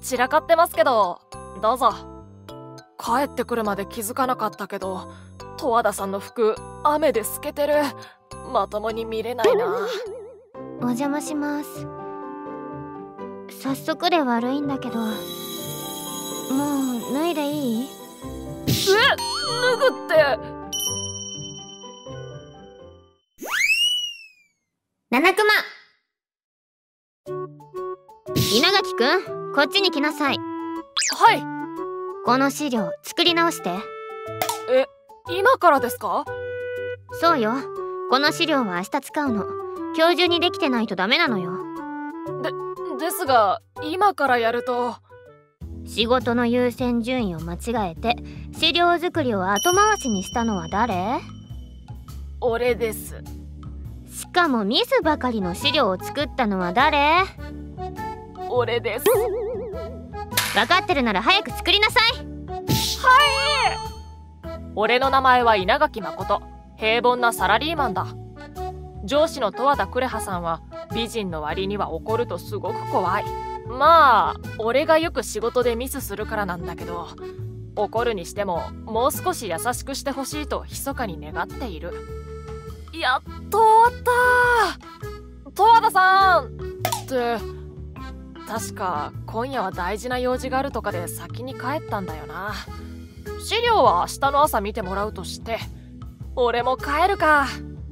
散らかってますけど、どうぞ。帰ってくるまで気づかなかったけど、十和田さんの服、雨で透けてる。まともに見れないな。 お邪魔します。早速で悪いんだけど、もう脱いでいい？ 脱ぐって。 七熊。稲垣くん、こっちに来なさい。 はい。 この資料作り直して。 今からですか？ そうよ。この資料は明日使うの。今日中にできてないとダメなのよ。 ですが、今からやると。 仕事の優先順位を間違えて資料作りを後回しにしたのは誰？ 俺です。 しかもミスばかりの資料を作ったのは誰？ 俺です。 分かってるなら早く作りなさい。 はい。俺の名前は稲垣誠。平凡なサラリーマンだ。上司の十和田呉葉さんは美人の割には怒るとすごく怖い。まあ俺がよく仕事でミスするからなんだけど、怒るにしてももう少し優しくしてほしいと密かに願っている。やっと終わった。十和田さんって確か今夜は大事な用事があるとかで先に帰ったんだよな。資料は明日の朝見てもらうとして、俺も帰るか。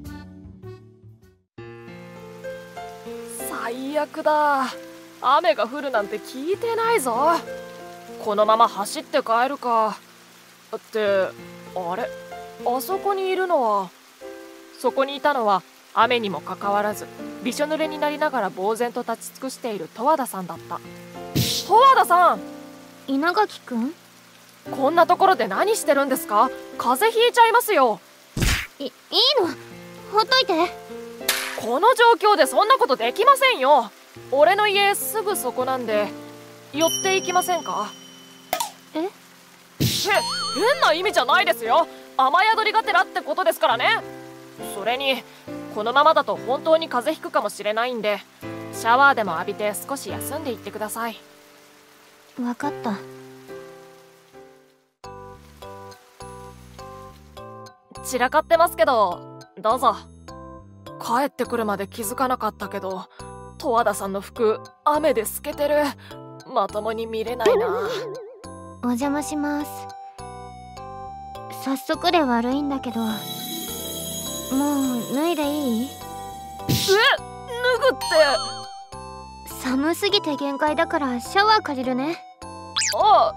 最悪だ。雨が降るなんて聞いてないぞ。このまま走って帰るか。ってあれ、あそこにいるのは。そこにいたのは雨にもかかわらずびしょ濡れになりながら呆然と立ち尽くしている十和田さんだった。十和田さん。 稲垣くん、 こんなところで何してるんですか？風邪ひいちゃいますよ。 いいの、ほっといて。 この状況でそんなことできませんよ。俺の家すぐそこなんで寄っていきませんか？変な意味じゃないですよ。雨宿りがてらってことですからね。それにこのままだと本当に風邪ひくかもしれないんで、シャワーでも浴びて少し休んでいってください。 分かった。 散らかってますけど、どうぞ。帰ってくるまで気づかなかったけど、十和田さんの服雨で透けてる。まともに見れないな。 お邪魔します。早速で悪いんだけど、もう脱いでいい？ 脱ぐって。 寒すぎて限界だからシャワー借りるね。 はい、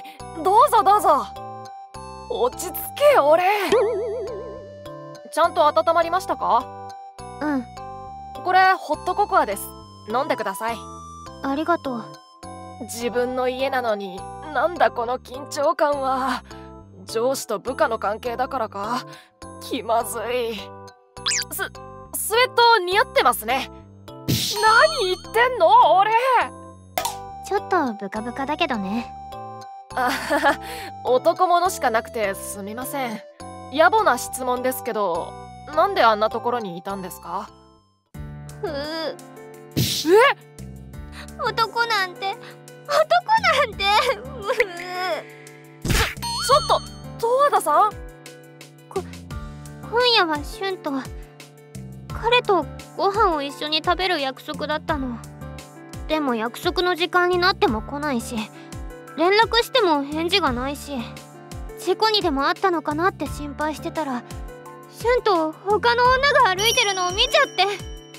どうぞどうぞ。落ち着けよ俺。ちゃんと温まりましたか？ うん。 これホットココアです。飲んでください。 ありがとう。 自分の家なのになんだこの緊張感は。上司と部下の関係だからか。気まずい。スウェット似合ってますね。何言ってんの俺。 ちょっとブカブカだけどね。 あはは、男物しかなくてすみません。野暮な質問ですけど、なんであんなところにいたんですか？ 男なんてちょっと十和田さん。 今夜は俊と彼とご飯を一緒に食べる約束だったの。でも約束の時間になっても来ないし、連絡しても返事がないし、事故にでもあったのかなって心配してたら、俊と他の女が歩いてるのを見ちゃって。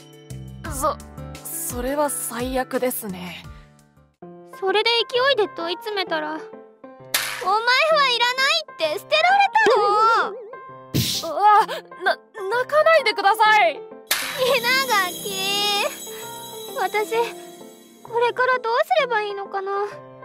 それは最悪ですね。 それで勢いで問い詰めたら、お前はいらないって捨てられたの。 泣かないでください。 稲垣、私これからどうすればいいのかな。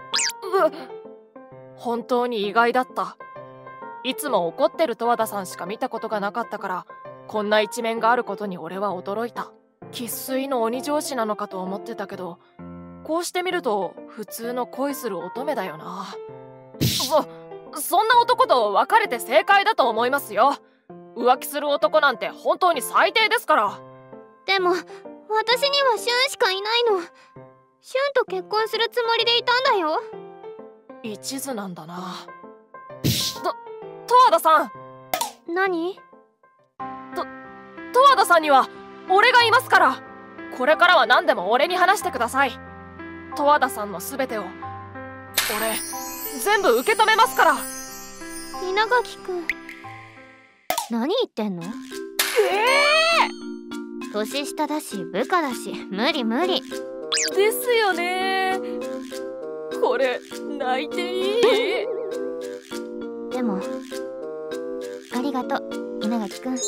本当に意外だった。いつも怒ってる十和田さんしか見たことがなかったから、こんな一面があることに俺は驚いた。生粋の鬼上司なのかと思ってたけど、こうしてみると普通の恋する乙女だよな。そんな男と別れて正解だと思いますよ。浮気する男なんて本当に最低ですから。 でも私には俊しかいないの。 シュンと結婚するつもりでいたんだよ。 一途なんだな。十和田さん。 何？ 十和田さんには俺がいますから。これからは何でも俺に話してください。十和田さんの全てを俺全部受け止めますから。 稲垣くん、何言ってんの？年下だし部下だし、無理無理ですよね。これ泣いていい？ でもありがとう稲垣くん。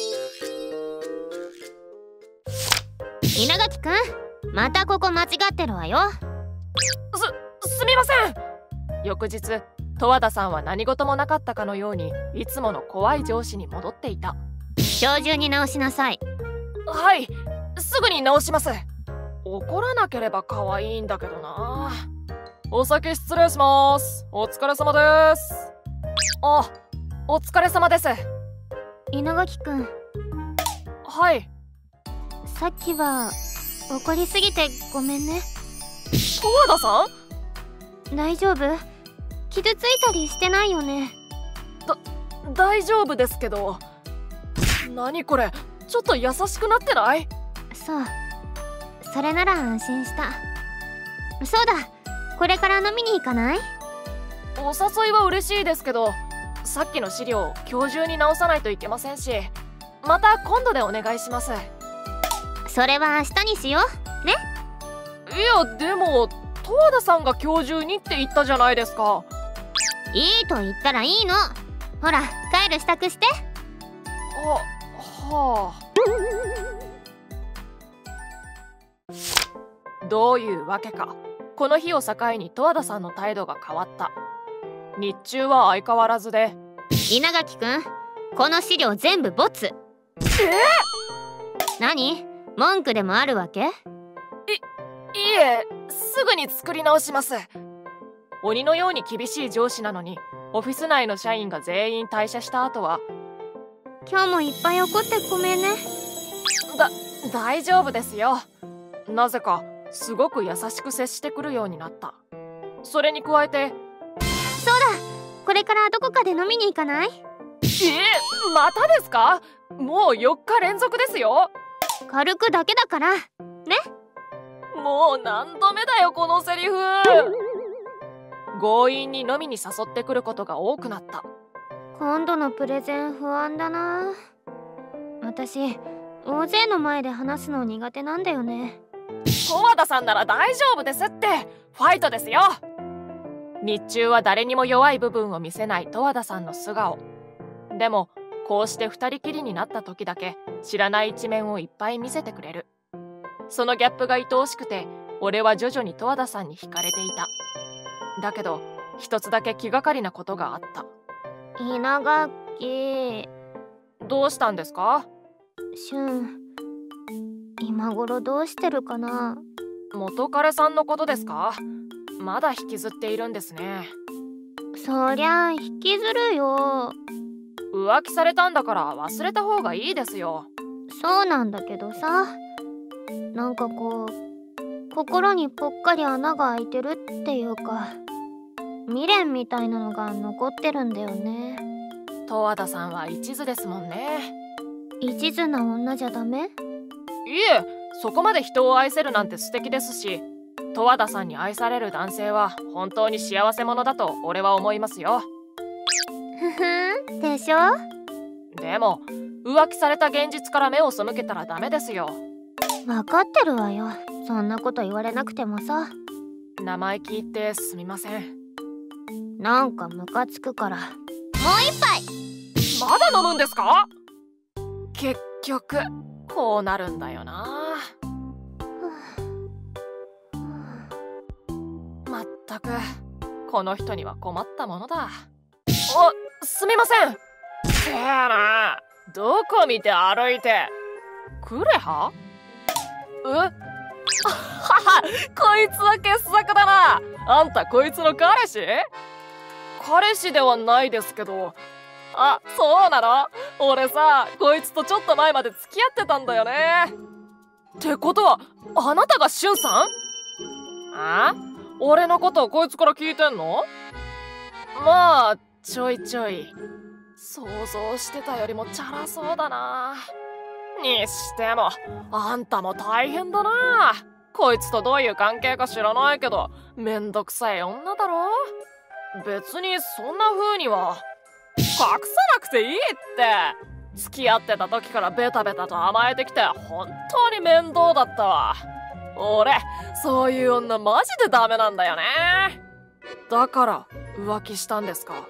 稲垣くん、またここ間違ってるわよ。 すみません。翌日、十和田さんは何事もなかったかのようにいつもの怖い上司に戻っていた。 今日中に直しなさい。 はい、すぐに直します。怒らなければ可愛いんだけどな。お先失礼します。お疲れ様です。あ、お疲れ様です。 稲垣くん。 はい。 さっきは怒りすぎてごめんね。 十和田さん？大丈夫？傷ついたりしてないよね？ 大丈夫ですけど。何これ、ちょっと優しくなってない？ そう、それなら安心した。そうだ、これから飲みに行かない？ お誘いは嬉しいですけど、さっきの資料今日中に直さないといけませんし、また今度でお願いします。 それは明日にしようね。 いやでも十和田さんが今日中にって言ったじゃないですか。 いいと言ったらいいの。ほら帰る支度して。 はあ。どういうわけか、この日を境に十和田さんの態度が変わった。日中は相変わらずで。 稲垣くん、この資料全部ボツ。何？文句でもあるわけ？ いえ、すぐに作り直します。鬼のように厳しい上司なのに、オフィス内の社員が全員退社した後は。 今日もいっぱい怒ってごめんね。 大丈夫ですよ。なぜかすごく優しく接してくるようになった。それに加えて。 そうだ、これからどこかで飲みに行かない？ またですか？もう4日連続ですよ。 軽くだけだからね。 もう何度目だよこのセリフ。強引に飲みに誘ってくることが多くなった。 今度のプレゼン不安だな。私大勢の前で話すの苦手なんだよね。 十和田さんなら大丈夫ですって。ファイトですよ。日中は誰にも弱い部分を見せない十和田さんの素顔。でもこうして二人きりになった時だけ知らない一面をいっぱい見せてくれる。そのギャップが愛おしくて、俺は徐々に十和田さんに惹かれていた。だけど一つだけ気がかりなことがあった。 稲垣。 どうしたんですか？ シュン、今頃どうしてるかな？ 元彼さんのことですか？まだ引きずっているんですね。 そりゃ引きずるよ。 浮気されたんだから忘れた方がいいですよ。 そうなんだけどさ、なんかこう心にぽっかり穴が開いてるっていうか、未練みたいなのが残ってるんだよね。 十和田さんは一途ですもんね。 一途な女じゃダメ？ いえ、そこまで人を愛せるなんて素敵ですし、十和田さんに愛される男性は本当に幸せ者だと俺は思いますよ。 ふふん、でしょ？ でも浮気された現実から目を背けたらダメですよ。 分かってるわよ。そんなこと言われなくてもさ。 生意気言ってすみません。 なんかムカつくからもう一杯。 まだ飲むんですか？結局こうなるんだよな。まったくこの人には困ったものだ。すみません。せやな、どこ見て歩いて。クレハ？はは、こいつは傑作だな。あんたこいつの彼氏？彼氏ではないですけど。あ、そうなの？俺さ、こいつとちょっと前まで付き合ってたんだよね。ってことはあなたがシュンさん？ あ？俺のことをこいつから聞いてんの？まあ、ちょいちょい。想像してたよりもチャラそうだな。にしても、あんたも大変だな。こいつとどういう関係か知らないけど、めんどくさい女だろ。別にそんな風には隠さなくていいって。付き合ってた時からベタベタと甘えてきて本当に面倒だったわ。俺そういう女マジでダメなんだよね。だから浮気したんですか？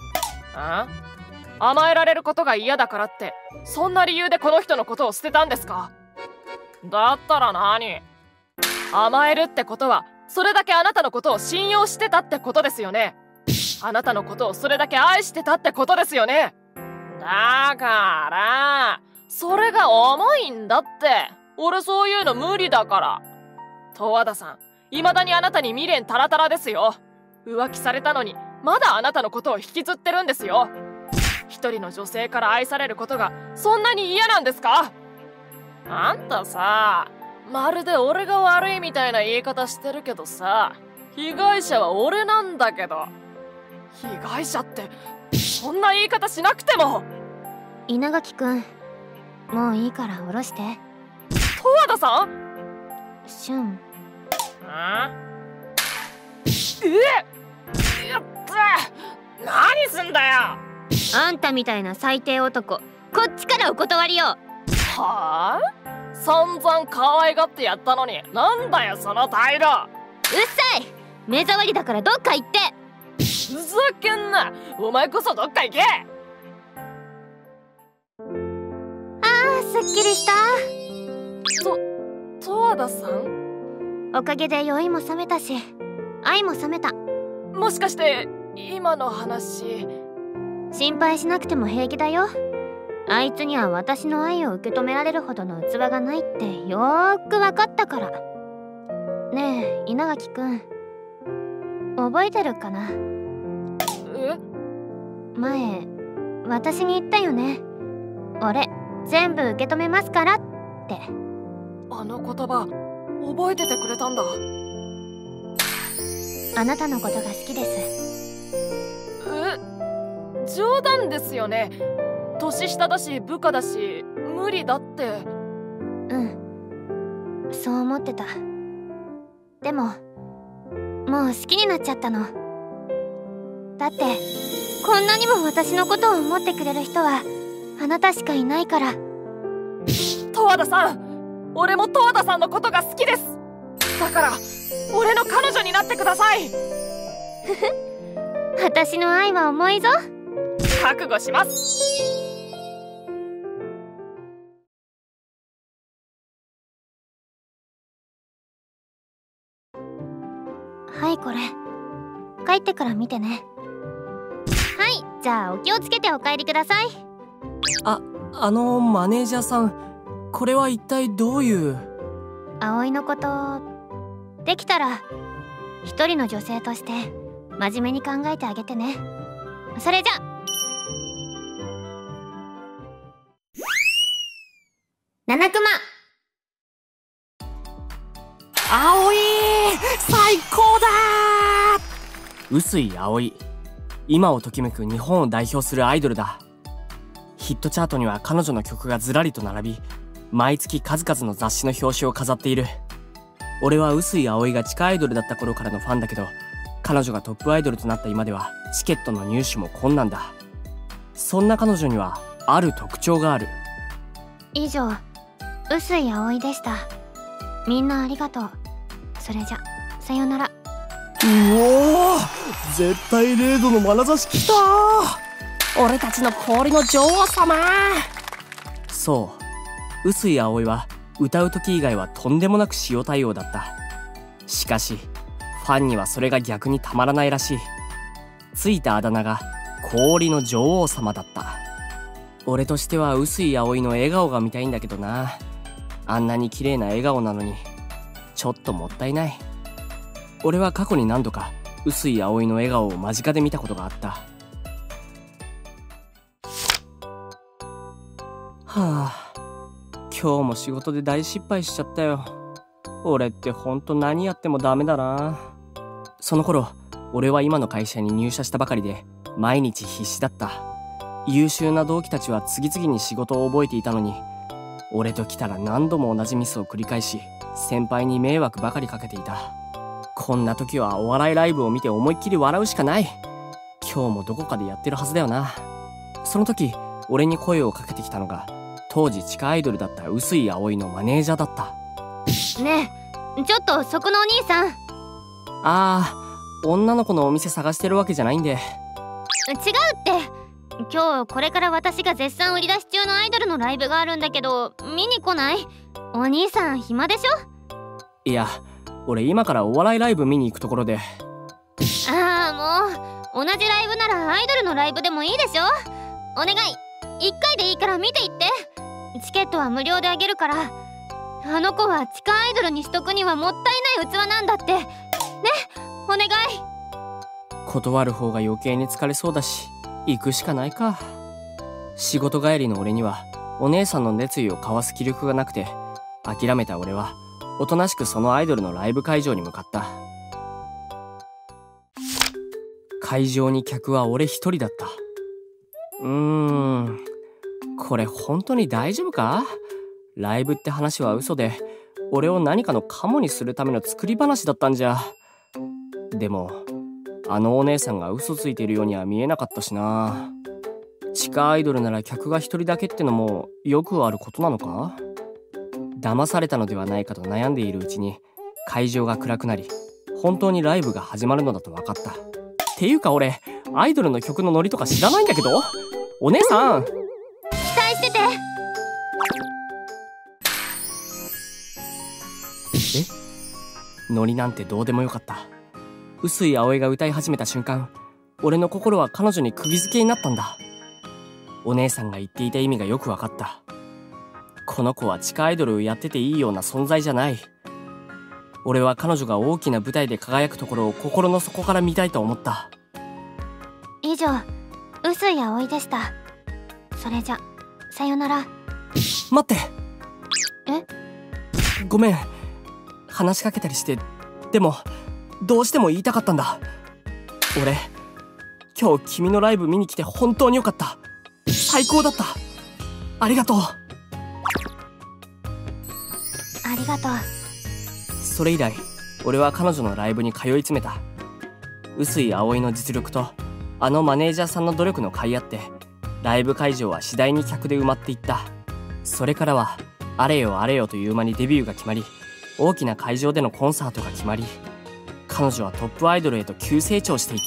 甘えられることが嫌だからってそんな理由でこの人のことを捨てたんですか？だったら何？甘えるってことはそれだけあなたのことを信用してたってことですよね。あなたのことをそれだけ愛してたってことですよね。だからそれが重いんだって。俺そういうの無理だから。十和田さん、未だにあなたに未練タラタラですよ。浮気されたのにまだあなたのことを引きずってるんですよ。一人の女性から愛されることがそんなに嫌なんですか？あんたさ、まるで俺が悪いみたいな言い方してるけどさ、被害者は俺なんだけど。被害者ってそんな言い方しなくても。 稲垣くん、もういいから下ろして。 十和田さん？ シュン。 やった何すんだよ。 あんたみたいな最低男、こっちからお断りよ。 はあ？散々可愛がってやったのになんだよその態度。うっさい、目障りだからどっか行って。 ふざけんな。お前こそどっか行け。 すっきりした。 十和田さん？ おかげで酔いも覚めたし愛も覚めた。 もしかして今の話。 心配しなくても平気だよ。あいつには私の愛を受け止められるほどの器がないってよーく分かったから。ねえ稲垣くん、覚えてるかな？前私に言ったよね。俺全部受け止めますからって。 あの言葉覚えててくれたんだ。 あなたのことが好きです。 冗談ですよね。年下だし部下だし無理だって。 そう思ってた。でももう好きになっちゃったの。だってこんなにも私のことを思ってくれる人はあなたしかいないから。 十和田さん、俺も十和田さんのことが好きです。だから俺の彼女になってください。 私の愛は重いぞ。 覚悟します。 はい、これ帰ってから見てね。はい、じゃあお気をつけてお帰りください。 マネージャーさん、これは一体どういう？ 葵のことできたら一人の女性として真面目に考えてあげてね。それじゃ。七熊。 葵、最高だー。臼井葵、今をときめく日本を代表するアイドルだ。ヒットチャートには彼女の曲がずらりと並び、毎月数々の雑誌の表紙を飾っている。俺は臼井葵が地下アイドルだった頃からのファンだけど、彼女がトップアイドルとなった今ではチケットの入手も困難だ。そんな彼女にはある特徴がある。 以上、臼井葵でした。みんなありがとう。それじゃ、さよなら。 うおー、絶対0度の眼差しきたー。俺たちの氷の女王様。そう、臼井葵は歌う時以外はとんでもなく塩対応だった。しかしファンにはそれが逆にたまらないらしい。ついたあだ名が氷の女王様だった。俺としては臼井葵の笑顔が見たいんだけどな。あんなに綺麗な笑顔なのにちょっともったいない。俺は過去に何度か臼井葵の笑顔を間近で見たことがあった。はあ、今日も仕事で大失敗しちゃったよ。 俺ってほんと何やってもダメだな。その頃俺は今の会社に入社したばかりで毎日必死だった。優秀な同期たちは次々に仕事を覚えていたのに、俺と来たら何度も同じミスを繰り返し、先輩に迷惑ばかりかけていた。こんな時はお笑いライブを見て思いっきり笑うしかない。今日もどこかでやってるはずだよな。その時俺に声をかけてきたのが、当時地下アイドルだった臼井葵のマネージャーだった。 ねえ、ちょっとそこのお兄さん。 女の子のお店探してるわけじゃないんで。 違うって。今日これから私が絶賛売り出し中のアイドルのライブがあるんだけど、見に来ない？お兄さん暇でしょ？ いや、俺今からお笑いライブ見に行くところで。 もう同じライブならアイドルのライブでもいいでしょ。お願い、1回でいいから見ていって。チケットは無料であげるから。あの子は地下アイドルにしとくにはもったいない器なんだってね。お願い。 断る方が余計に疲れそうだし、行くしかないか。仕事帰りの俺にはお姉さんの熱意を交わす気力がなくて、諦めた俺はおとなしくそのアイドルのライブ会場に向かった。会場に客は俺一人だった。これ本当に大丈夫か？ライブって話は嘘で、俺を何かのカモにするための作り話だったんじゃ。でもあのお姉さんが嘘ついてるようには見えなかったしな。地下アイドルなら客が一人だけってのもよくあることなのか？騙されたのではないかと悩んでいるうちに会場が暗くなり、本当にライブが始まるのだと分かった。っていうか俺アイドルの曲のノリとか知らないんだけど。お姉さん、 期待してて。 ノリなんてどうでもよかった。臼井葵が歌い始めた瞬間、俺の心は彼女に釘付けになったんだ。お姉さんが言っていた意味がよく分かった。この子は地下アイドルをやってていいような存在じゃない。俺は彼女が大きな舞台で輝くところを心の底から見たいと思った。 以上、臼井葵でした。それじゃ、さよなら。 待って。 え？ ごめん、話しかけたりして。でもどうしても言いたかったんだ。俺今日君のライブ見に来て本当によかった。最高だった。ありがとう。 ありがとう。 それ以来俺は彼女のライブに通い詰めた。臼井葵の実力とあのマネージャーさんの努力の甲斐あって、ライブ会場は次第に客で埋まっていった。それからはあれよあれよという間にデビューが決まり、大きな会場でのコンサートが決まり、彼女はトップアイドルへと急成長していった。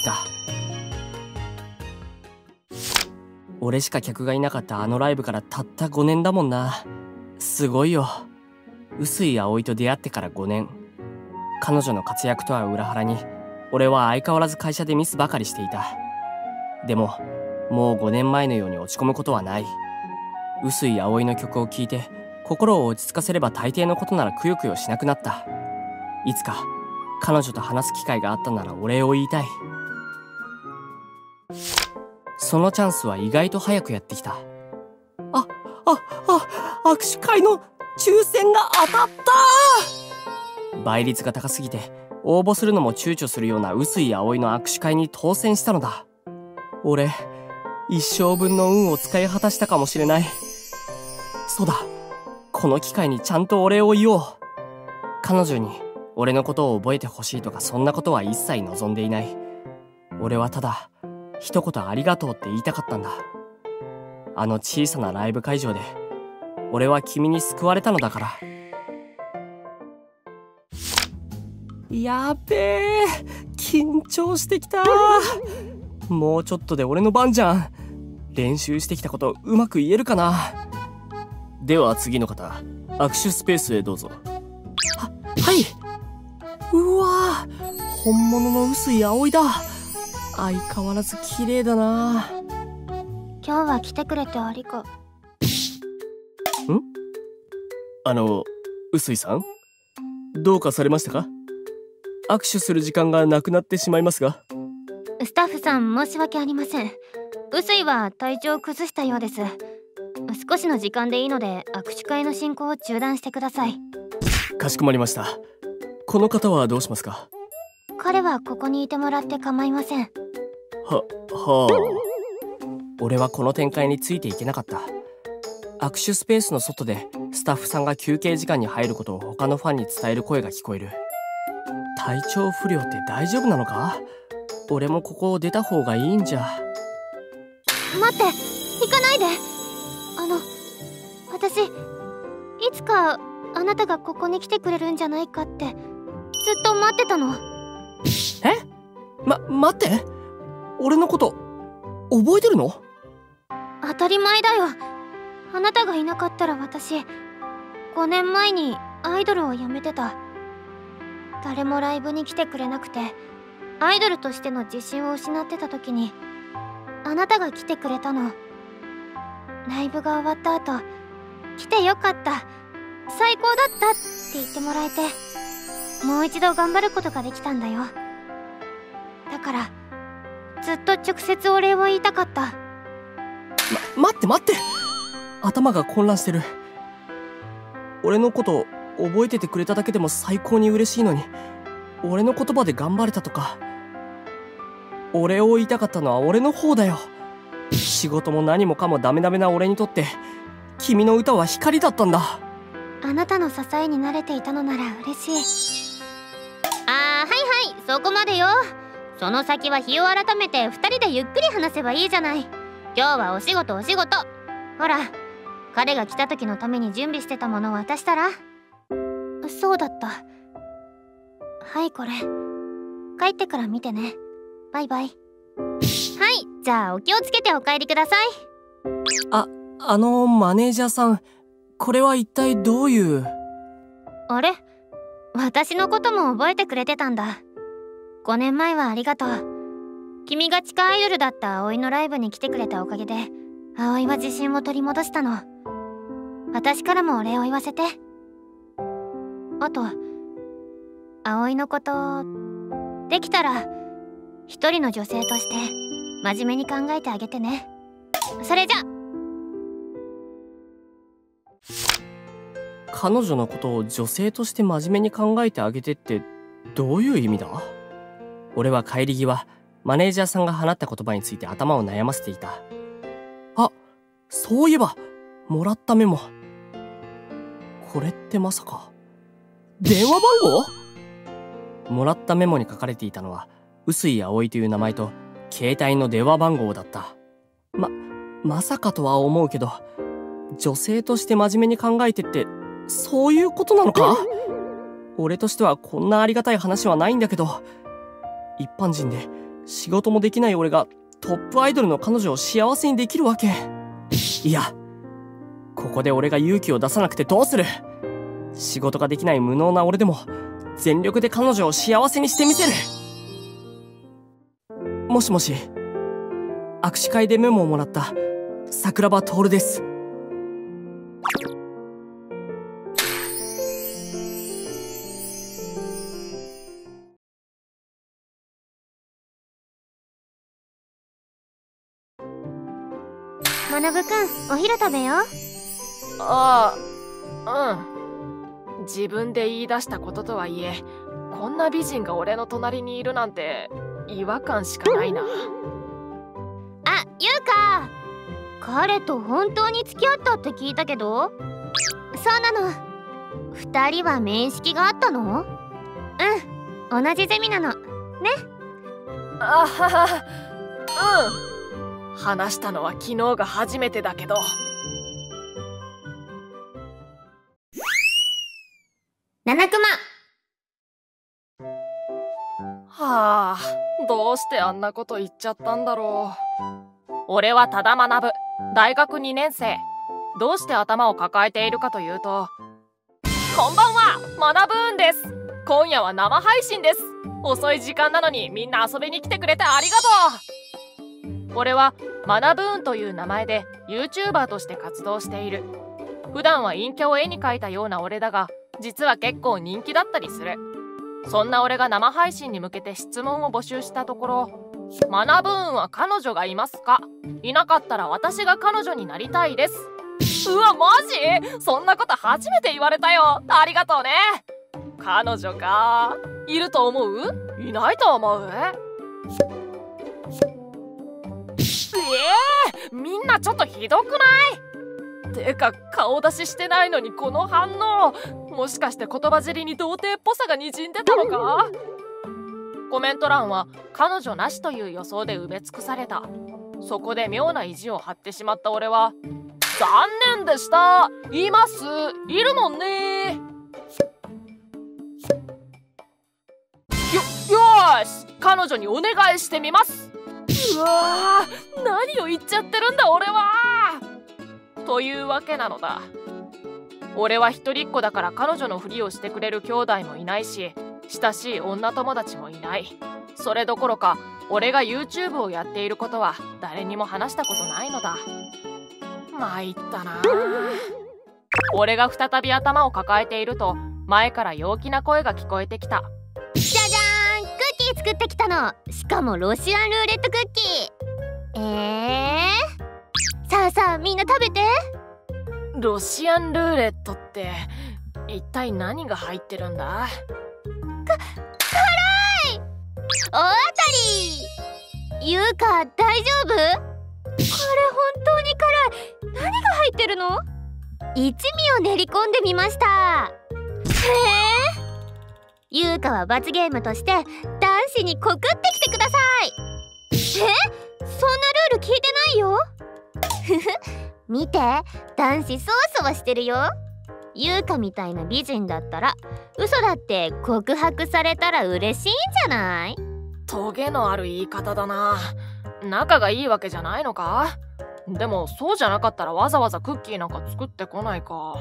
俺しか客がいなかったあのライブからたった5年だもんな。すごいよ。臼井葵と出会ってから5年。彼女の活躍とは裏腹に俺は相変わらず会社でミスばかりしていた。でももう5年前のように落ち込むことはない。臼井葵の曲を聴いて心を落ち着かせれば大抵のことならくよくよしなくなった。いつか彼女と話す機会があったならお礼を言いたい。そのチャンスは意外と早くやってきた。握手会の抽選が当たった。倍率が高すぎて応募するのも躊躇するような臼井葵の握手会に当選したのだ。俺一生分の運を使い果たしたかもしれない。そうだ、この機会にちゃんとお礼を言おう。彼女に俺のことを覚えてほしいとかそんなことは一切望んでいない。俺はただ一言ありがとうって言いたかったんだ。あの小さなライブ会場で俺は君に救われたのだから。やべえ、緊張してきた。もうちょっとで俺の番じゃん。練習してきたことうまく言えるかな。では次の方、握手スペースへどうぞ。はい。うわー、本物の臼井葵だ。相変わらず綺麗だな。 今日は来てくれてありが。 臼井さん、どうかされましたか？握手する時間がなくなってしまいますが。 スタッフさん、申し訳ありません。臼井は体調を崩したようです。少しの時間でいいので握手会の進行を中断してください。 かしこまりました。この方はどうしますか？ 彼はここにいてもらって構いません。 はあ。俺はこの展開についていけなかった。握手スペースの外でスタッフさんが休憩時間に入ることを他のファンに伝える声が聞こえる。体調不良って大丈夫なのか？俺もここを出た方がいいんじゃ。 待って、行かないで。私いつかあなたがここに来てくれるんじゃないかってずっと待ってたの。 待って、俺のこと覚えてるの？ 当たり前だよ。あなたがいなかったら私5年前にアイドルを辞めてた。誰もライブに来てくれなくてアイドルとしての自信を失ってた時にあなたが来てくれたの。ライブが終わった後、来てよかった、最高だったって言ってもらえて、もう一度頑張ることができたんだよ。だからずっと直接お礼を言いたかった。 待って、頭が混乱してる。俺のこと覚えててくれただけでも最高に嬉しいのに、俺の言葉で頑張れたとか。お礼を言いたかったのは俺の方だよ。仕事も何もかもダメダメな俺にとって君の歌は光だったんだ。 あなたの支えに慣れていたのなら嬉しい。はい、そこまでよ。その先は日を改めて2人でゆっくり話せばいいじゃない。今日はお仕事。ほら、彼が来た時のために準備してたものを渡したら。そうだった。はい、これ帰ってから見てね。バイバイ。はい、じゃあお気をつけてお帰りください。 マネージャーさん、これは一体どういう？ あれ？私のことも覚えてくれてたんだ。5年前はありがとう。君が地下アイドルだった葵のライブに来てくれたおかげで葵は自信を取り戻したの。私からもお礼を言わせて。あと葵のことできたら一人の女性として真面目に考えてあげてね。それじゃ。 彼女のことを女性として真面目に考えてあげてってどういう意味だ？俺は帰り際、マネージャーさんが放った言葉について頭を悩ませていた。そういえばもらったメモ、これってまさか電話番号？もらったメモに書かれていたのは臼井葵という名前と携帯の電話番号だった。まさかとは思うけど、女性として真面目に考えてってそういうことなのか？俺としてはこんなありがたい話はないんだけど、一般人で仕事もできない俺がトップアイドルの彼女を幸せにできるわけ？いや、ここで俺が勇気を出さなくてどうする？仕事ができない無能な俺でも全力で彼女を幸せにしてみせる。もしもし、握手会でメモをもらった桜庭徹です。 学くん、お昼食べよう。 自分で言い出したこととはいえ、こんな美人が俺の隣にいるなんて違和感しかないな。 ゆうか、彼と本当に付き合ったって聞いたけど。そうなの。2人は面識があったの？同じゼミなのね。 話したのは昨日が初めてだけど。 七熊。 どうしてあんなこと言っちゃったんだろう。俺は多田学、大学2年生。どうして頭を抱えているかというと、こんばんは、学ぶーんです。今夜は生配信です。遅い時間なのにみんな遊びに来てくれてありがとう。俺は学ぶーんという名前で YouTuber として活動している。普段は陰キャを絵に描いたような俺だが、実は結構人気だったりする。そんな俺が生配信に向けて質問を募集したところ、学ぶーんは彼女がいますか？いなかったら私が彼女になりたいですうわ、マジ？そんなこと初めて言われたよ。ありがとうね。彼女か。いると思う？いないと思う？みんなちょっとひどくない？てか顔出ししてないのにこの反応、もしかして言葉尻に童貞っぽさがにじんでたのか？コメント欄は彼女なしという予想で埋め尽くされた。そこで妙な意地を張ってしまった俺は、残念でした、います、いるもんね。よーし、彼女にお願いしてみます。うわー、何を言っちゃってるんだ俺は。というわけなのだ。俺は一人っ子だから彼女のふりをしてくれる兄弟もいないし、親しい女友達もいない。それどころか俺が YouTube をやっていることは誰にも話したことないのだ。参ったな。俺が再び頭を抱えていると前から陽気な声が聞こえてきた。 じゃじゃーん、クッキー作ってきたの。しかもロシアンルーレットクッキー。さあさあ、みんな食べて。 ロシアンルーレットって一体何が入ってるんだ？ 辛い。大当たり。ゆうか、大丈夫？これ本当に辛い。何が入ってるの？一味を練り込んでみました。ゆうかは罰ゲームとして男子に告ってきてください。そんなルール聞いてないよ。ふふ、見て、男子そわそわしてるよ。ゆうかみたいな美人だったら嘘だって告白されたら嬉しいんじゃない？ トゲのある言い方だな。仲がいいわけじゃないのか？でもそうじゃなかったらわざわざクッキーなんか作ってこないか。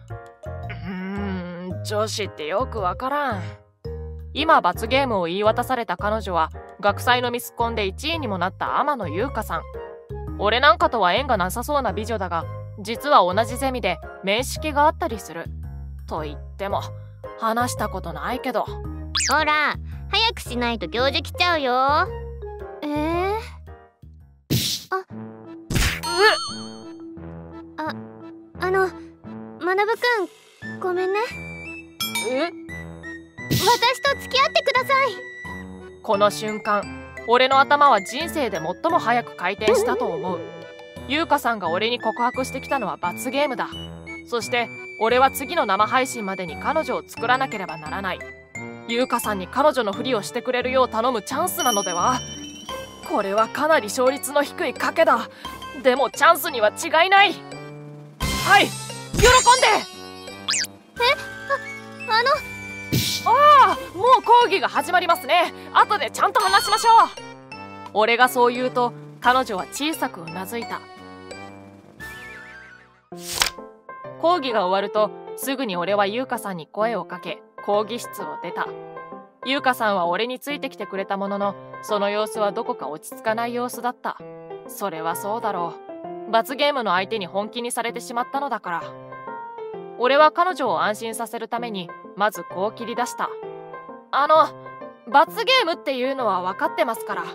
女子ってよくわからん。今罰ゲームを言い渡された彼女は学祭のミスコンで1位にもなった天野優香さん。俺なんかとは縁がなさそうな美女だが、実は同じゼミで面識があったりする。と言っても話したことないけど。 ほら、早くしないと行事来ちゃうよ。学ぶくん、ごめんね。私と付き合ってください。 この瞬間、俺の頭は人生で最も早く回転したと思う。優香さんが俺に告白してきたのは罰ゲームだ。そして俺は次の生配信までに彼女を作らなければならない。優香さんに彼女のふりをしてくれるよう頼むチャンスなのでは？これはかなり勝率の低い賭けだ。でもチャンスには違いない。はい、喜んで。もう講義が始まりますね。後でちゃんと話しましょう。俺がそう言うと彼女は小さくうなずいた。講義が終わるとすぐに俺は優香さんに声をかけ講義室を出た。優香さんは俺についてきてくれたものの、その様子はどこか落ち着かない様子だった。それはそうだろう。罰ゲームの相手に本気にされてしまったのだから。俺は彼女を安心させるためにまずこう切り出した。罰ゲームっていうのは分かってますから。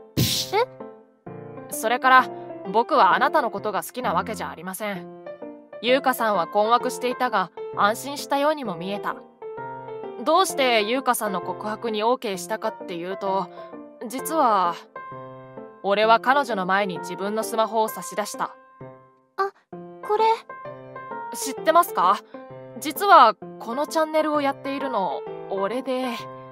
それから僕はあなたのことが好きなわけじゃありません。優香さんは困惑していたが安心したようにも見えた。どうして優香さんの告白に OK したかっていうと、実は俺は彼女の前に自分のスマホを差し出した。 これ知ってますか？実はこのチャンネルをやっているの俺で。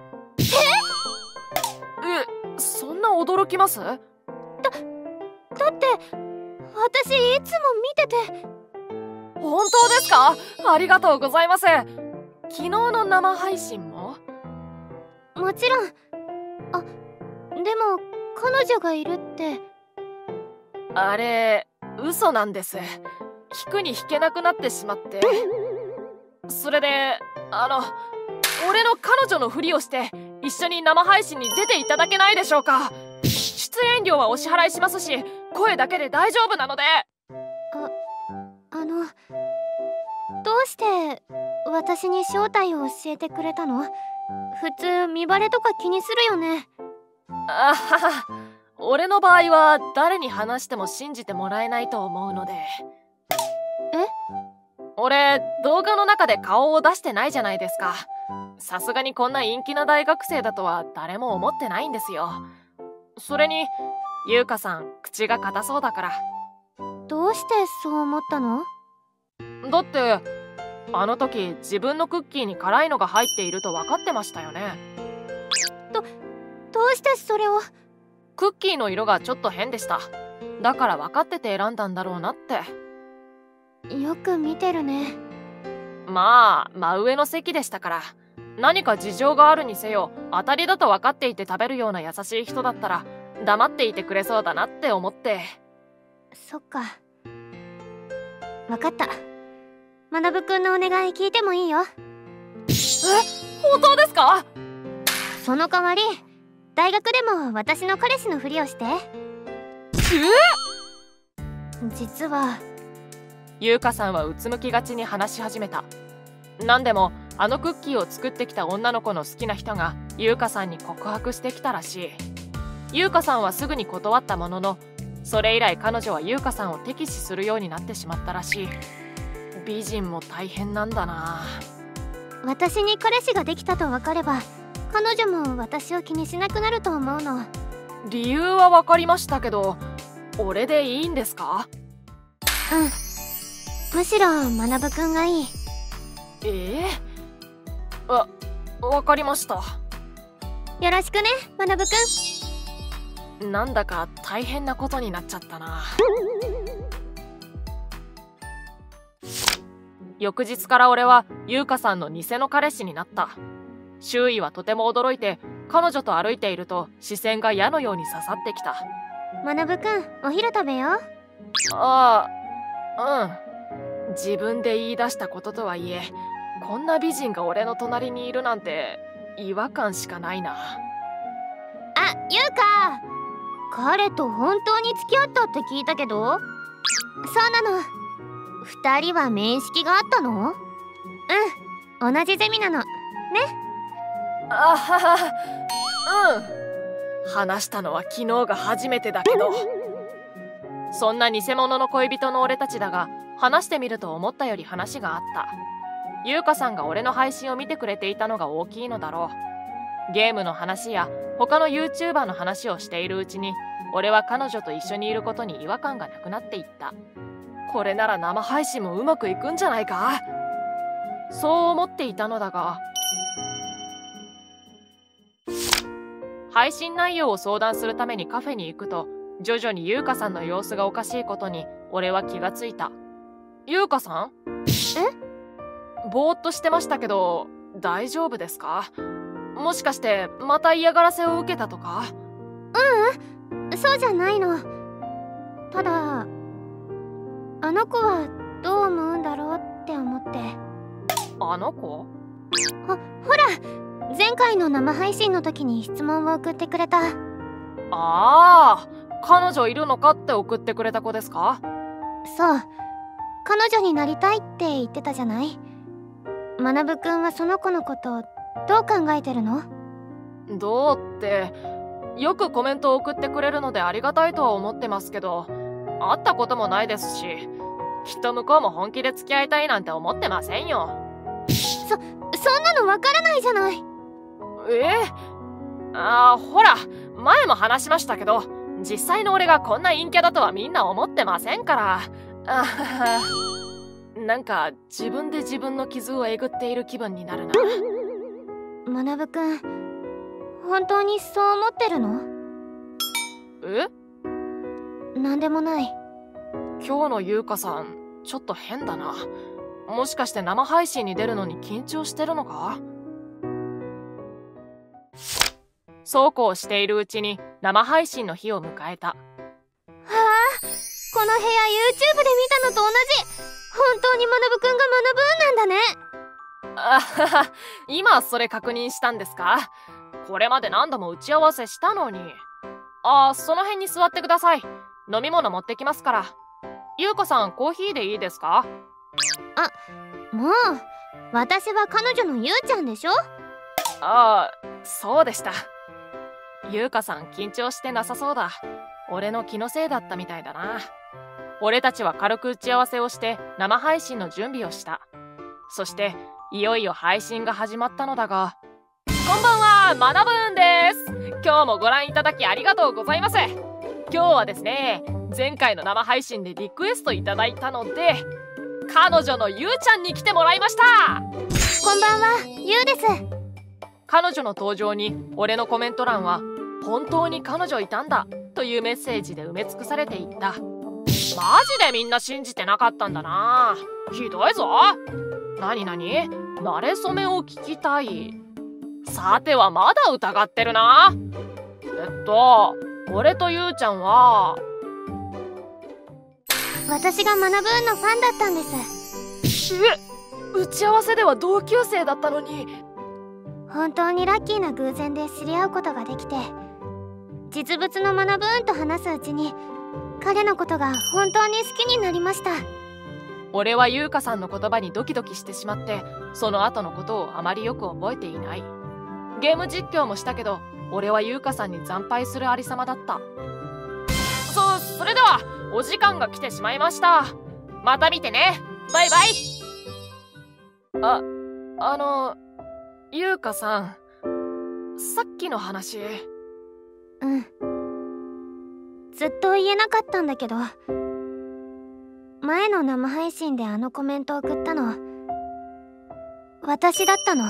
そんな驚きます？ だって私いつも見てて。 本当ですか？ありがとうございます。昨日の生配信も？ もちろん。でも彼女がいるって。 あれ嘘なんです。引くに引けなくなってしまって。それで俺の彼女のふりをして一緒に生配信に出ていただけないでしょうか？出演料はお支払いしますし、声だけで大丈夫なので。 どうして私に正体を教えてくれたの？普通見バレとか気にするよね。 俺の場合は誰に話しても信じてもらえないと思うので。 俺、動画の中で顔を出してないじゃないですか。さすがにこんな陰気な大学生だとは誰も思ってないんですよ。それに、優香さん、口が硬そうだから。 どうしてそう思ったの？ だって、あの時自分のクッキーに辛いのが入っていると分かってましたよね。 どうしてそれを？ クッキーの色がちょっと変でした。だから分かってて選んだんだろうなって。 よく見てるね。 まあ、真上の席でしたから。何か事情があるにせよ、当たりだと分かっていて食べるような優しい人だったら黙っていてくれそうだなって思って。 そっか。わかった。学くんのお願い聞いてもいいよ。 本当ですか？ その代わり大学でも私の彼氏のふりをして。実は優香さんはうつむきがちに話し始めた。何でもあのクッキーを作ってきた女の子の好きな人が優香さんに告白してきたらしい。優香さんはすぐに断ったものの、それ以来彼女は優香さんを敵視するようになってしまったらしい。美人も大変なんだな。 私に彼氏ができたと分かれば彼女も私を気にしなくなると思うの。 理由は分かりましたけど、俺でいいんですか？ うん、むしろ学くんがいい。 分かりました。 よろしくね、学くん。 なんだか大変なことになっちゃったな。翌日から俺は優香さんの偽の彼氏になった。周囲はとても驚いて、彼女と歩いていると視線が矢のように刺さってきた。 学くん、お昼食べよう。 ああ、うん。自分で言い出したこととはいえ、こんな美人が俺の隣にいるなんて違和感しかないな。 あ、優香、彼と本当に付き合ったって聞いたけど。そうなの。2人は面識があったの？うん、同じゼミなのね。 あはは、うん。話したのは昨日が初めてだけど。そんな偽物の恋人の俺たちだが、話してみると思ったより話があった。優香さんが俺の配信を見てくれていたのが大きいのだろう。ゲームの話や他の YouTuber の話をしているうちに、俺は彼女と一緒にいることに違和感がなくなっていった。これなら生配信もうまくいくんじゃないか？そう思っていたのだが、配信内容を相談するためにカフェに行くと、徐々に優香さんの様子がおかしいことに俺は気がついた。優香さん？ぼーっとしてましたけど大丈夫ですか？もしかしてまた嫌がらせを受けたとか？ そうじゃないの。ただあの子はどう思うんだろうって思って。 あの子？ ほら、前回の生配信の時に質問を送ってくれた。 ああ、彼女いるのかって送ってくれた子ですか？ そう、彼女になりたいって言ってたじゃない。学くんはその子のことどう考えてるの？ どうって、よくコメントを送ってくれるのでありがたいとは思ってますけど、会ったこともないですし、きっと向こうも本気で付き合いたいなんて思ってませんよ。 そんなのわからないじゃない。 ほら、前も話しましたけど、実際の俺がこんな陰キャだとはみんな思ってませんから。なんか自分で自分の傷をえぐっている気分になるな。 学くん、本当にそう思ってるの？なんでもない。 今日の優香さんちょっと変だな。もしかして生配信に出るのに緊張してるのか？そうこうしているうちに生配信の日を迎えた。 はあ、この部屋 YouTube で見たのと同じ。本当に学くんが学ぶんなんだね。 あはは、今それ確認したんですか？これまで何度も打ち合わせしたのに。その辺に座ってください。飲み物持ってきますから。優子さん、コーヒーでいいですか？ もう、私は彼女のゆうちゃんでしょ？ そうでした。優香さん緊張してなさそうだ。俺の気のせいだったみたいだな。 俺たちは軽く打ち合わせをして生配信の準備をした。そしていよいよ配信が始まったのだが、こんばんは、まなぶーんです。今日もご覧いただきありがとうございます。今日はですね、前回の生配信でリクエストいただいたので、彼女のゆうちゃんに来てもらいました。 こんばんは、ゆうです。 彼女の登場に俺のコメント欄は本当に彼女いたんだというメッセージで埋め尽くされていった。マジでみんな信じてなかったんだな。ひどいぞ。なになに、馴れ初めを聞きたい。さてはまだ疑ってるな。俺とゆうちゃんは私がマナブーンのファンだったんです。 打ち合わせでは同級生だったのに。 本当にラッキーな偶然で知り合うことができて、実物のマナブーンと話すうちに彼のことが本当に好きになりました。 俺は優香さんの言葉にドキドキしてしまって、その後のことをあまりよく覚えていない。ゲーム実況もしたけど、俺は優香さんに惨敗するありさまだった。それではお時間が来てしまいました。また見てね。バイバイ。優香さん、さっきの話。 ずっと言えなかったんだけど、前の生配信であのコメントを送ったの私だったの。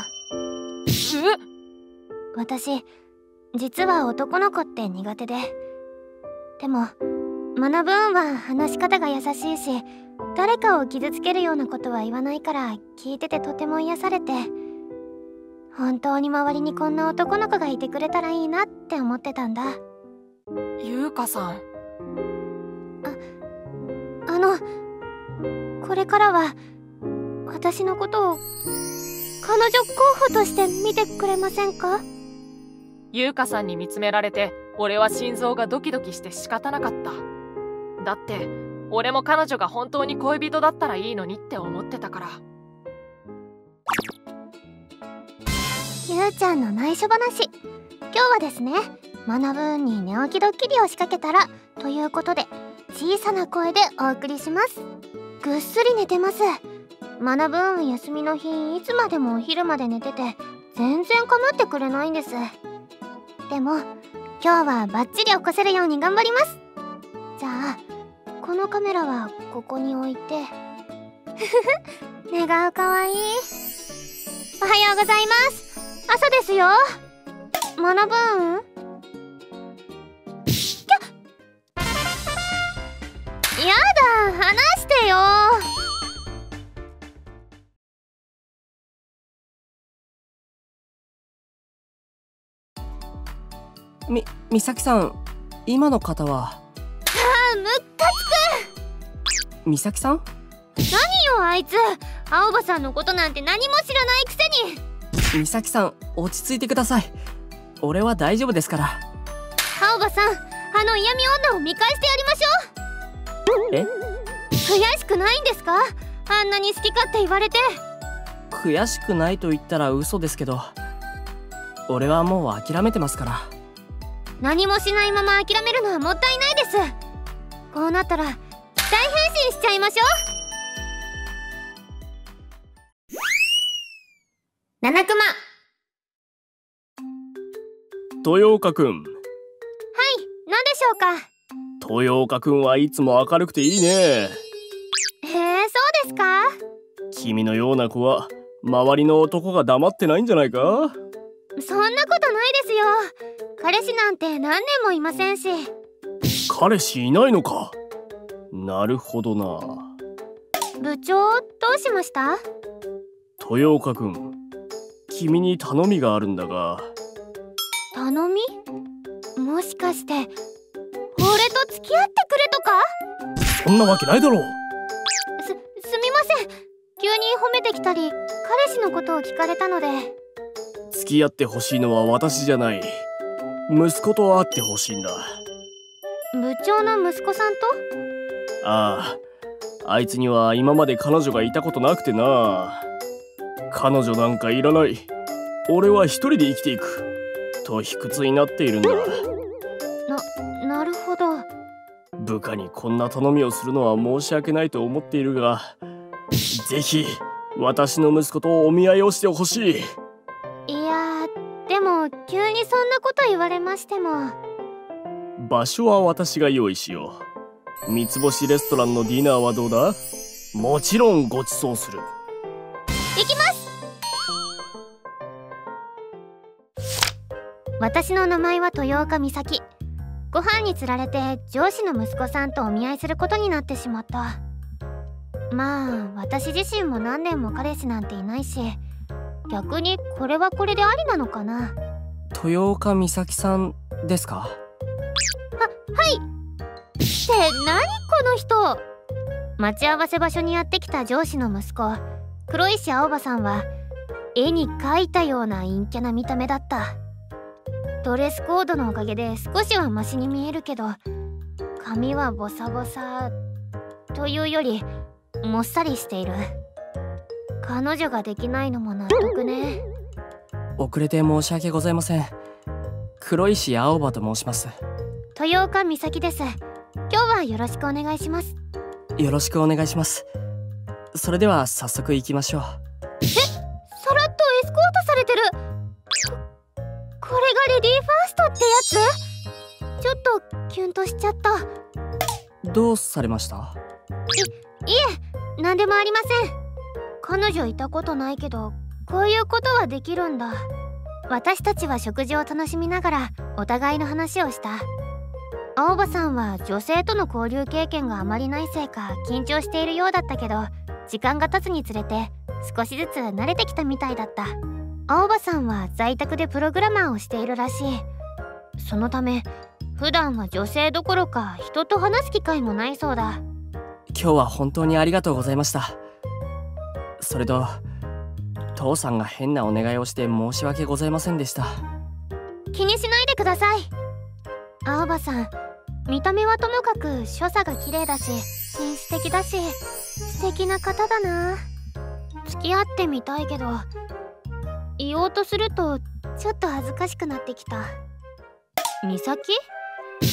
私実は男の子って苦手で、でもマナブーンは話し方が優しいし、誰かを傷つけるようなことは言わないから聞いててとても癒されて、本当に周りにこんな男の子がいてくれたらいいなって思ってたんだ。 優香さん。 これからは私のことを彼女候補として見てくれませんか？ 優香さんに見つめられて、俺は心臓がドキドキして仕方なかった。だって俺も彼女が本当に恋人だったらいいのにって思ってたから。 ゆうちゃんの内緒話、今日はですね、マナブーンに寝起きドッキリを仕掛けたらということで、小さな声でお送りします。ぐっすり寝てます。マナブーン休みの日、いつまでもお昼まで寝てて全然構ってくれないんです。でも今日はバッチリ起こせるように頑張ります。じゃあこのカメラはここに置いて寝顔かわいい。おはようございます。朝ですよ。マナブーン？やだ、話してよ。 美咲さん、今の方は？ ムカつく。 美咲さん？ 何よあいつ、青葉さんのことなんて何も知らないくせに。 美咲さん、落ち着いてください。俺は大丈夫ですから。 青葉さん、あの嫌味女を見返してやりましょう。悔しくないんですか？あんなに好き勝手言われて。 悔しくないと言ったら嘘ですけど、俺はもう諦めてますから。 何もしないまま諦めるのはもったいないです。こうなったら大変身しちゃいましょう。七熊。 豊岡くん。 はい、何でしょうか？ 豊岡くんはいつも明るくていいね。 へえ、そうですか？ 君のような子は周りの男が黙ってないんじゃないか？ そんなことないですよ。彼氏なんて何年もいませんし。 彼氏いないのか？なるほどな。 部長、どうしました？ 豊岡くん、君に頼みがあるんだが。 頼み？もしかして俺と付き合ってくれとか？ そんなわけないだろう。 すみません。急に褒めてきたり彼氏のことを聞かれたので。 付き合ってほしいのは私じゃない。息子と会ってほしいんだ。 部長の息子さんと？ ああ、あいつには今まで彼女がいたことなくてな。彼女なんかいらない。俺は一人で生きていく。と卑屈になっているんだ。 なるほど。 部下にこんな頼みをするのは申し訳ないと思っているが、ぜひ私の息子とお見合いをしてほしい。 いやでも急にそんなこと言われましても。 場所は私が用意しよう。三つ星レストランのディナーはどうだ？もちろんご馳走する。 行きます。私の名前は豊岡美咲。ご飯に釣られて上司の息子さんとお見合いすることになってしまった。まあ私自身も何年も彼氏なんていないし、逆にこれはこれでありなのかな。 豊岡美咲さんですか？ はいって何この人。待ち合わせ場所にやってきた上司の息子黒石青葉さんは絵に描いたような陰キャな見た目だった。ドレスコードのおかげで少しはマシに見えるけど、髪はボサボサというよりもっさりしている。彼女ができないのも納得ね。 遅れて申し訳ございません。黒石青葉と申します。 豊岡美咲です。今日はよろしくお願いします。 よろしくお願いします。それでは早速行きましょう。 さらっとエスコートされてる。これがレディーファーストってやつ？ちょっとキュンとしちゃった。 どうされました？ いえ、何でもありません。彼女いたことないけど、こういうことはできるんだ。私たちは食事を楽しみながらお互いの話をした。青葉さんは女性との交流経験があまりないせいか緊張しているようだったけど、時間が経つにつれて少しずつ慣れてきたみたいだった。青葉さんは在宅でプログラマーをしているらしい。そのため普段は女性どころか人と話す機会もないそうだ。 今日は本当にありがとうございました。それと父さんが変なお願いをして申し訳ございませんでした。 気にしないでください。青葉さん、見た目はともかく所作が綺麗だし紳士的だし素敵な方だな。付き合ってみたいけど言おうとするとちょっと恥ずかしくなってきた。美咲？ミ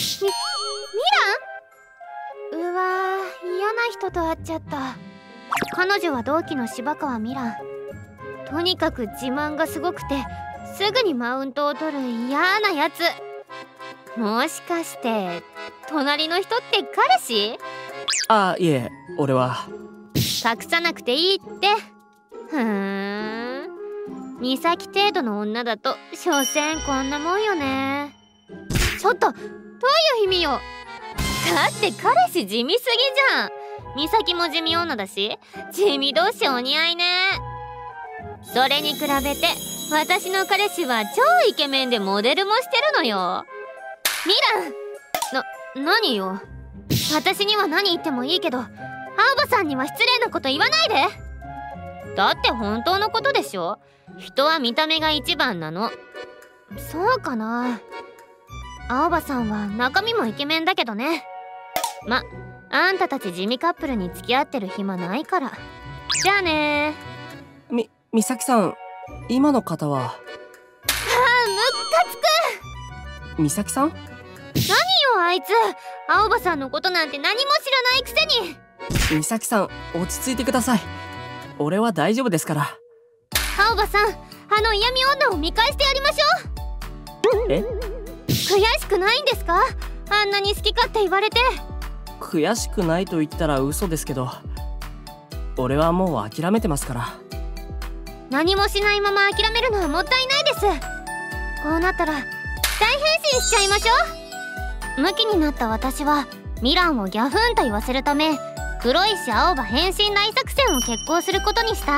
ラン？うわー、嫌な人と会っちゃった。彼女は同期の柴川ミラン。とにかく自慢がすごくてすぐにマウントを取る嫌なやつ。もしかして隣の人って彼氏？ あ、いえ、俺は。 隠さなくていいって。ふーん、美咲程度の女だと所詮こんなもんよね。ちょっとどういう意味よ。だって彼氏地味すぎじゃん。美咲も地味女だし地味同士お似合いね。それに比べて私の彼氏は超イケメンでモデルもしてるのよ。ミラン、何よ。私には何言ってもいいけど青葉さんには失礼なこと言わないで。だって本当のことでしょ。人は見た目が一番なの。そうかな。青葉さんは中身もイケメンだけどね。ま、あんたたち地味カップルに付き合ってる暇ないから。じゃあね。 美咲さん、今の方は。 ムッカつく。 美咲さん？ 何よあいつ。青葉さんのことなんて何も知らないくせに。 美咲さん、落ち着いてください。俺は大丈夫ですから。 青葉さん、あの嫌味女を見返してやりましょう。 え？ 悔しくないんですか？あんなに好き勝手言われて。 悔しくないと言ったら嘘ですけど、俺はもう諦めてますから。 何もしないまま諦めるのはもったいないです。こうなったら大変身しちゃいましょう。ムキになった私はミランをギャフンと言わせるため黒石青葉変身大作戦を決行することにした。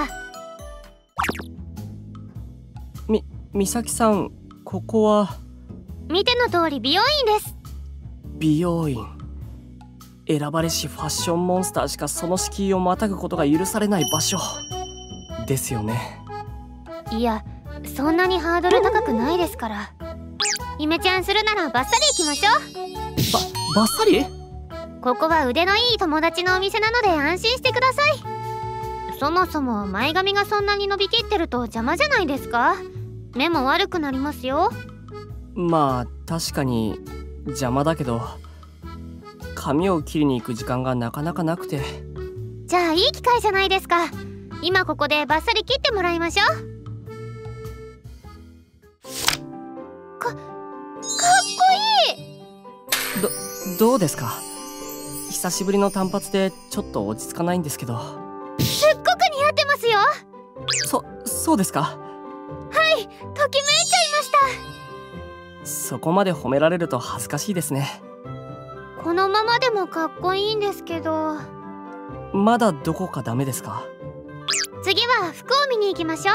美咲さん、ここは？ 見ての通り美容院です。 美容院。選ばれしファッションモンスターしかその敷居をまたぐことが許されない場所ですよね。 いや、そんなにハードル高くないですから。イメチャンするならバッサリ行きましょう。 バッサリ？ ここは腕のいい友達のお店なので安心してください。そもそも前髪がそんなに伸びきってると邪魔じゃないですか。目も悪くなりますよ。 まあ確かに邪魔だけど、 髪を切りに行く時間がなかなかなくて。 じゃあいい機会じゃないですか。今ここでバッサリ切ってもらいましょう。かっこいい。 どうですか？久しぶりの単発でちょっと落ち着かないんですけど。 すっごく似合ってますよ。 そうですか？ はい、ときめいちゃいました。 そこまで褒められると恥ずかしいですね。 このままでもかっこいいんですけど。 まだどこかダメですか？ 次は服を見に行きましょ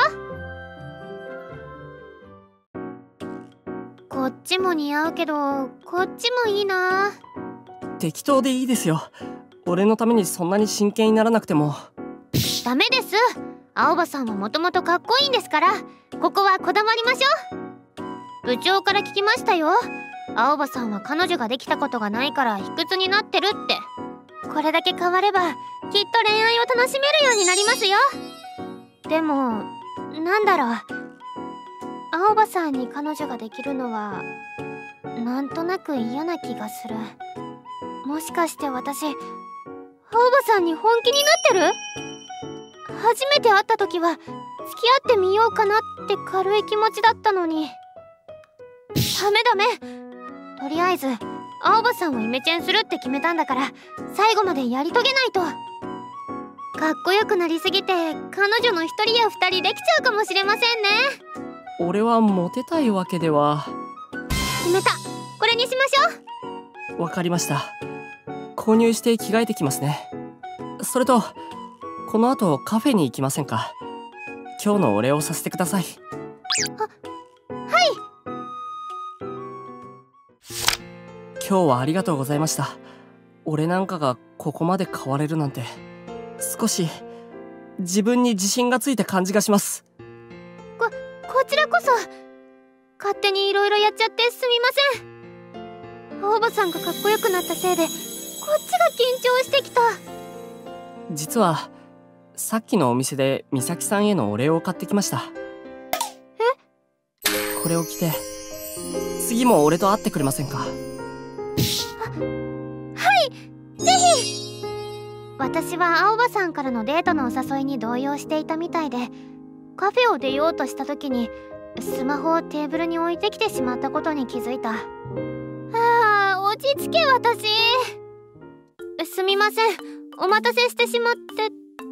う。こっちも似合うけどこっちもいいな。 適当でいいですよ。俺のためにそんなに真剣にならなくても。 ダメです。青葉さんはもともとかっこいいんですから、ここはこだわりましょう。部長から聞きましたよ。青葉さんは彼女ができたことがないから卑屈になってるって。これだけ変わればきっと恋愛を楽しめるようになりますよ。でもなんだろう、青葉さんに彼女ができるのはなんとなく嫌な気がする。もしかして私青葉さんに本気になってる？初めて会った時は付き合ってみようかなって軽い気持ちだったのに。ダメ。とりあえず青葉さんをイメチェンするって決めたんだから最後までやり遂げないと。かっこよくなりすぎて彼女の一人や二人できちゃうかもしれませんね。 俺はモテたいわけでは。 決めた。これにしましょう。 わかりました。購入して着替えてきますね。それとこの後カフェに行きませんか？今日のお礼をさせてください。 はい。 今日はありがとうございました。俺なんかがここまで変われるなんて少し自分に自信がついた感じがします。 こちらこそ勝手にいろいろやっちゃってすみません。青葉さんがかっこよくなったせいでこっちが緊張してきた。 実はさっきのお店で美咲さんへのお礼を買ってきました。これを着て次も俺と会ってくれませんか？ はい、ぜひ。私は青葉さんからのデートのお誘いに動揺していたみたいで、カフェを出ようとした時にスマホをテーブルに置いてきてしまったことに気づいた。落ち着け私。すみません、お待たせしてしまって。って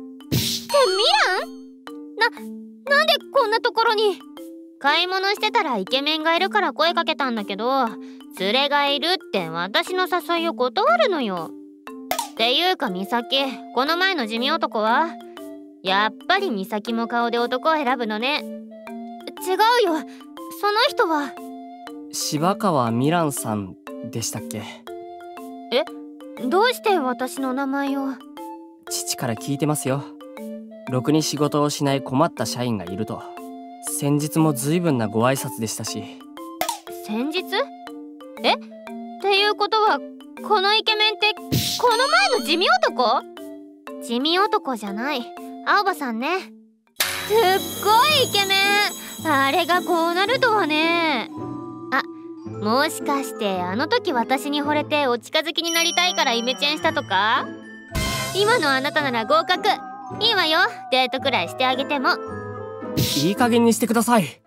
ミラン？なんでこんなところに？買い物してたらイケメンがいるから声かけたんだけど、連れがいるって私の誘いを断るのよ。っていうか美咲、この前の地味男は？やっぱり美咲も顔で男を選ぶのね。違うよ、その人は柴川美蘭さんでしたっけ？ どうして私の名前を？ 父から聞いてますよ。ろくに仕事をしない困った社員がいると。先日も随分なご挨拶でしたし。 先日？っていうことはこのイケメンってこの前の地味男？地味男じゃない、青葉さんね。すっごいイケメン。あれがこうなるとはね。もしかしてあの時私に惚れてお近づきになりたいからイメチェンしたとか？今のあなたなら合格。いいわよ、デートくらいしてあげても。 いい加減にしてください。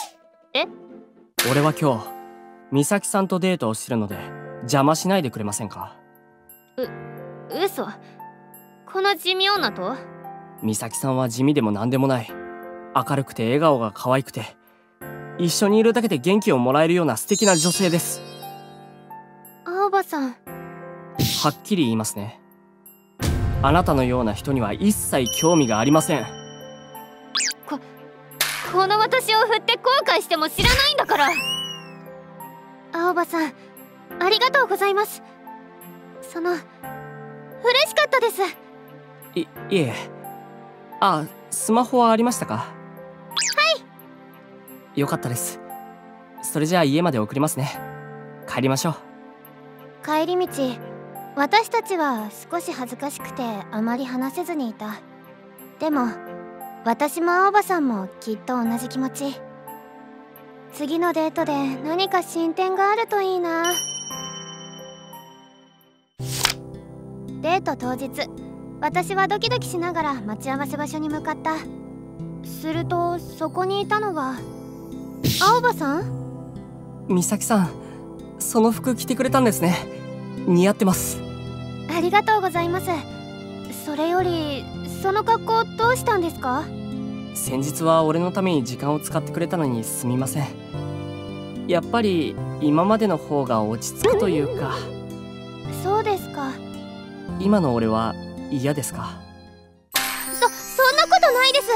俺は今日美咲さんとデートをしてるので邪魔しないでくれませんか？ 嘘。この地味女と？ 美咲さんは地味でも何でもない。明るくて笑顔が可愛くて、一緒にいるだけで元気をもらえるような素敵な女性です。 青葉さん。 はっきり言いますね。あなたのような人には一切興味がありません。 この私を振って後悔しても知らないんだから。青葉さん、ありがとうございます。嬉しかったです。 いえ。スマホはありましたか？はい。よかったです。それじゃあ家まで送りますね。帰りましょう。 帰り道、私たちは少し恥ずかしくてあまり話せずにいた。でも私も青葉さんもきっと同じ気持ち。次のデートで何か進展があるといいな。 デート当日、私はドキドキしながら待ち合わせ場所に向かった。するとそこにいたのは青葉さん。 美咲さん、その服着てくれたんですね。似合ってます。 ありがとうございます。それよりその格好どうしたんですか？ 先日は俺のために時間を使ってくれたのにすみません。やっぱり今までの方が落ち着くというか。 そうですか。 今の俺は嫌ですか？ そんなことないです。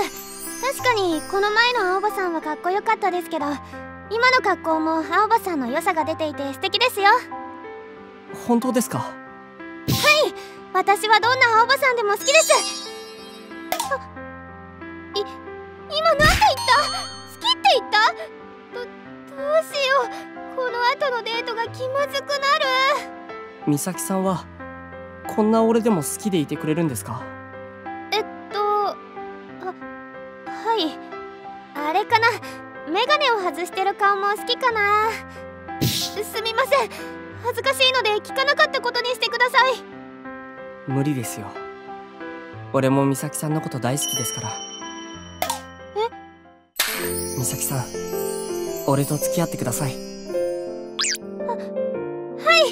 確かにこの前の青葉さんはかっこよかったですけど、今の格好も青葉さんの良さが出ていて素敵ですよ。 本当ですか？ はい、私はどんな青葉さんでも好きです。今なんて言った？好きって言った？どうしよう。この後のデートが気まずくなる。 美咲さんはこんな俺でも好きでいてくれるんですか？ はい、あれかな。メガネを外してる顔も好きかな。すみません、恥ずかしいので聞かなかったことにしてください。 無理ですよ。俺も美咲さんのこと大好きですから。美咲さん、俺と付き合ってください。 はい、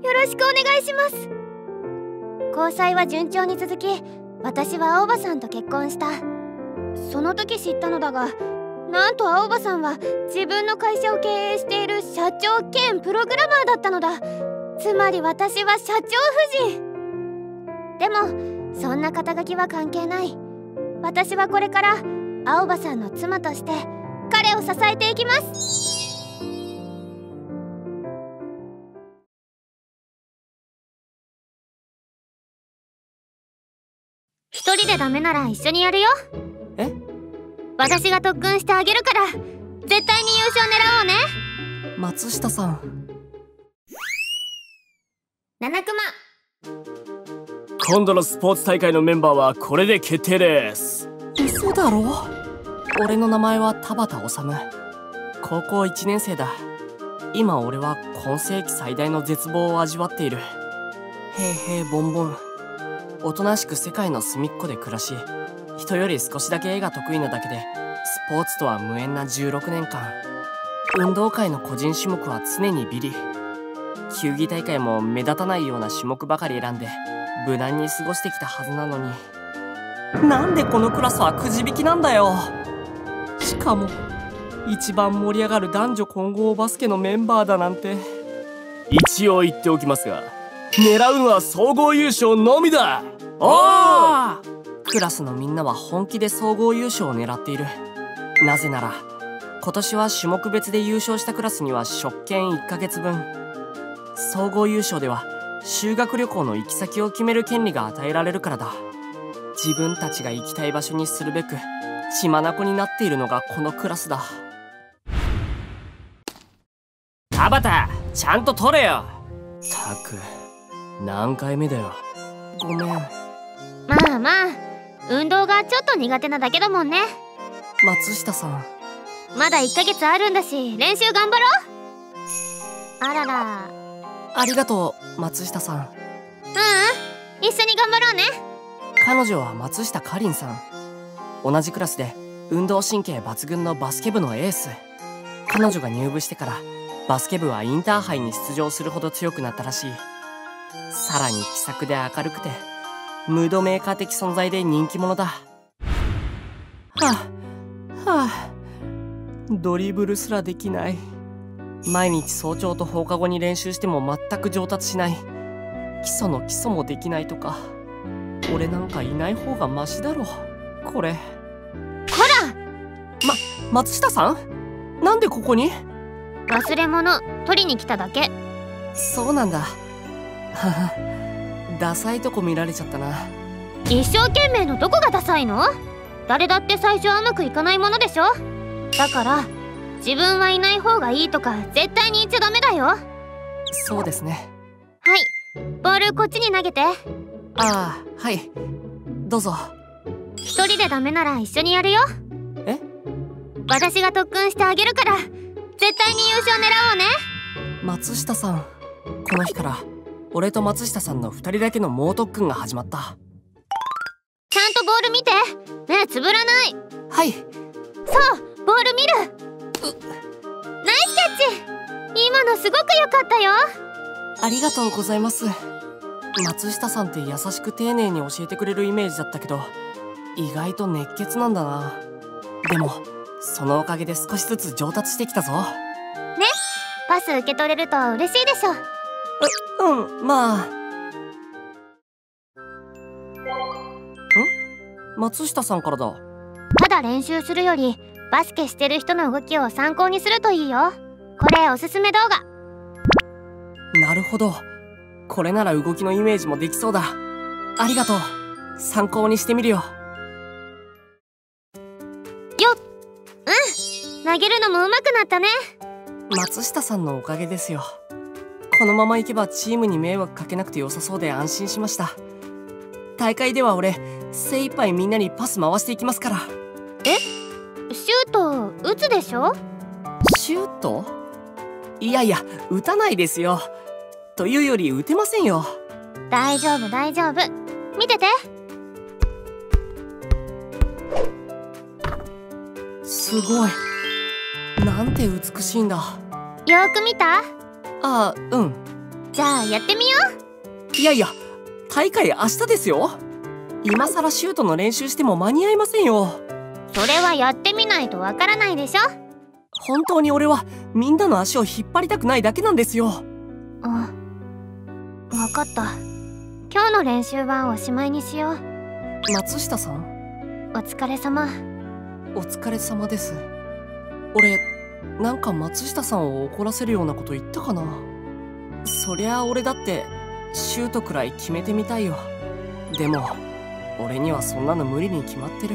よろしくお願いします。交際は順調に続き、私は青葉さんと結婚した。その時知ったのだが、なんと青葉さんは自分の会社を経営している社長兼プログラマーだったのだ。つまり私は社長夫人。でもそんな肩書きは関係ない。私はこれから青葉さんの妻として彼を支えていきます。一人でダメなら一緒にやるよ。 え？ 私が特訓してあげるから絶対に優勝狙おうね。 松下さん。 七熊。 今度のスポーツ大会のメンバーはこれで決定です。嘘だろ？俺の名前は田畑治。高校1年生だ。今俺は今世紀最大の絶望を味わっている。へいへいボンボン。おとなしく世界の隅っこで暮らし、人より少しだけ絵が得意なだけでスポーツとは無縁な16年間。運動会の個人種目は常にビリ。球技大会も目立たないような種目ばかり選んで無難に過ごしてきたはずなのに、なんでこのクラスはくじ引きなんだよ。しかも一番盛り上がる男女混合バスケのメンバーだなんて。一応言っておきますが、狙うのは総合優勝のみだ。おお！クラスのみんなは本気で総合優勝を狙っている。なぜなら今年は種目別で優勝したクラスには食券1ヶ月分、総合優勝では修学旅行の行き先を決める権利が与えられるからだ。自分たちが行きたい場所にするべく血眼になっているのがこのクラスだ。田畑、ちゃんと取れよ。たく、何回目だよ。ごめん。 まあまあ、運動がちょっと苦手なだけだもんね。 松下さん、 まだ1ヶ月あるんだし練習頑張ろう。あらら。 ありがとう松下さん。 一緒に頑張ろうね。 彼女は松下かりんさん。同じクラスで運動神経抜群のバスケ部のエース。彼女が入部してからバスケ部はインターハイに出場するほど強くなったらしい。さらに気さくで明るくてムードメーカー的存在で人気者だ。はあ、ドリブルすらできない。毎日早朝と放課後に練習しても全く上達しない。基礎の基礎もできないとか。俺なんかいない方がマシだろこれ。こら！ 松下さん？なんでここに？ 忘れ物取りに来ただけ。 そうなんだ。はは、ダサいとこ見られちゃったな。 一生懸命のどこがダサいの？誰だって最初はうまくいかないものでしょ。だから自分はいない方がいいとか絶対に言っちゃダメだよ。 そうですね。 はい、ボールこっちに投げて。 ああ、はい、どうぞ。 一人でダメなら一緒にやるよ。 え？ 私が特訓してあげるから絶対に優勝狙おうね。 松下さん、この日から俺と松下さんの2人だけの猛特訓が始まった。 ちゃんとボール見て。目つぶらない。 はい。 そう、ボール見る。ナイスキャッチ。今のすごく良かったよ。 ありがとうございます。松下さんって優しく丁寧に教えてくれるイメージだったけど、意外と熱血なんだな。でもそのおかげで少しずつ上達してきたぞ。ね、 パス受け取れると嬉しいでしょ。 まあ。松下さんからだ。 ただ練習するよりバスケしてる人の動きを参考にするといいよ。これおすすめ動画。 なるほど、これなら動きのイメージもできそうだ。ありがとう、参考にしてみるよ。 投げるのも上手くなったね。 松下さんのおかげですよ。このままいけばチームに迷惑かけなくて良さそうで安心しました。大会では俺精一杯みんなにパス回していきますから。 シュート打つでしょ。 シュート？いやいや、打たないですよ。というより打てませんよ。 大丈夫大丈夫、見てて。 すごい、なんて美しいんだ。 よく見た？ ああ、うん。 じゃあやってみよう。いやいや、大会明日ですよ。今さらシュートの練習しても間に合いませんよ。 それはやってみないとわからないでしょ。 本当に俺はみんなの足を引っ張りたくないだけなんですよ。 わかった。今日の練習はおしまいにしよう。 松下さん、 お疲れ様。 お疲れ様です。俺なんか松下さんを怒らせるようなこと言ったかな。そりゃ俺だってシュートくらい決めてみたいよ。でも俺にはそんなの無理に決まってる。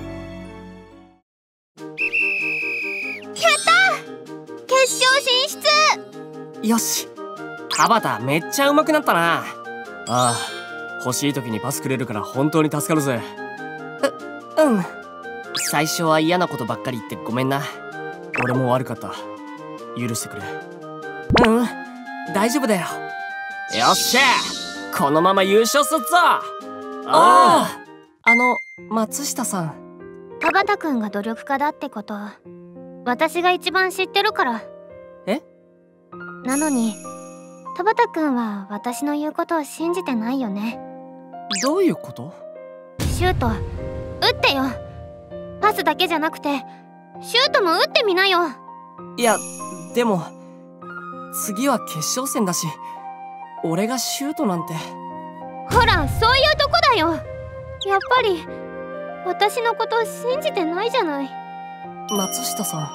やったー、決勝進出。 よし、田畑めっちゃ上手くなったな。ああ、欲しい時にパスくれるから本当に助かるぜ。うん。最初は嫌なことばっかり言ってごめんな。俺も悪かった。許してくれ。大丈夫だよ。よっしゃ、このまま優勝すっぞ。松下さん。 田畑くんが努力家だってこと私が一番知ってるから。なのに田畑くんは私の言うことを信じてないよね。 どういうこと？ シュート打ってよ。パスだけじゃなくてシュートも打ってみなよ。 いやでも次は決勝戦だし、俺がシュートなんて。 ほら、そういうとこだよ。やっぱり私のこと信じてないじゃない。 松下さ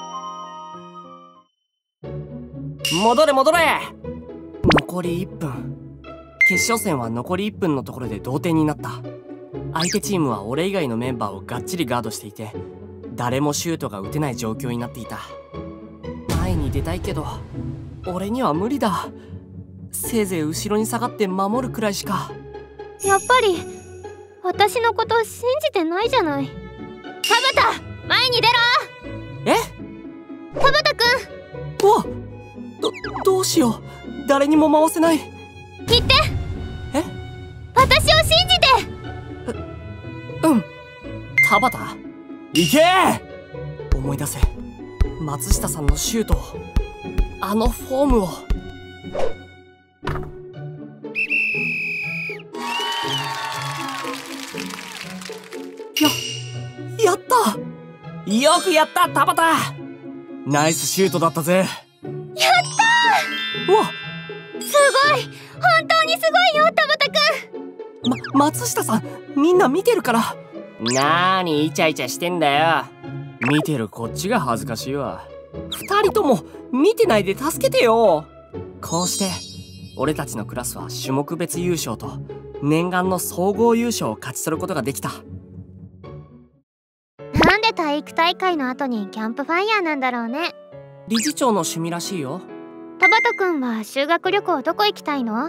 ん、戻れ戻れ。残り1分。決勝戦は残り1分のところで同点になった。相手チームは俺以外のメンバーをがっちりガードしていて、誰もシュートが打てない状況になっていた。前に出たいけど俺には無理だ。せいぜい後ろに下がって守るくらいしか。 やっぱり私のこと信じてないじゃない。田畑、前に出ろ。田畑くん。 うわっ、どうしよう。誰にも回せない。 言って。私を信じて。 田畑、行けー。思い出せ、松下さんのシュート、あのフォームを。やった。よくやった田畑。ナイスシュートだったぜ。やったー。うわ、 すごい、本当にすごいよ田畑くん。 松下さん、みんな見てるから。なーにイチャイチャしてんだよ。見てるこっちが恥ずかしいわ。2人とも見てないで助けてよ。こうして俺たちのクラスは種目別優勝と念願の総合優勝を勝ち取ることができた。 なんで体育大会の後にキャンプファイヤーなんだろうね。 理事長の趣味らしいよ。 田畑くんは修学旅行どこ行きたいの？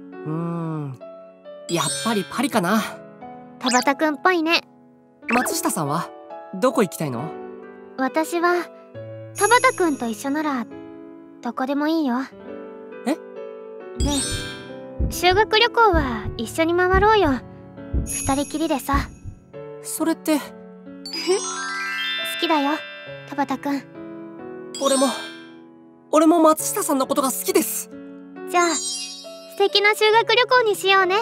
やっぱりパリかな。 田畑くんっぽいね。 松下さんはどこ行きたいの？ 私は田畑くんと一緒ならどこでもいいよ。 え？ ねえ、 修学旅行は一緒に回ろうよ。二人きりでさ。 それって好きだよ、田畑くん。 俺も松下さんのことが好きです。 じゃあ素敵な修学旅行にしようね。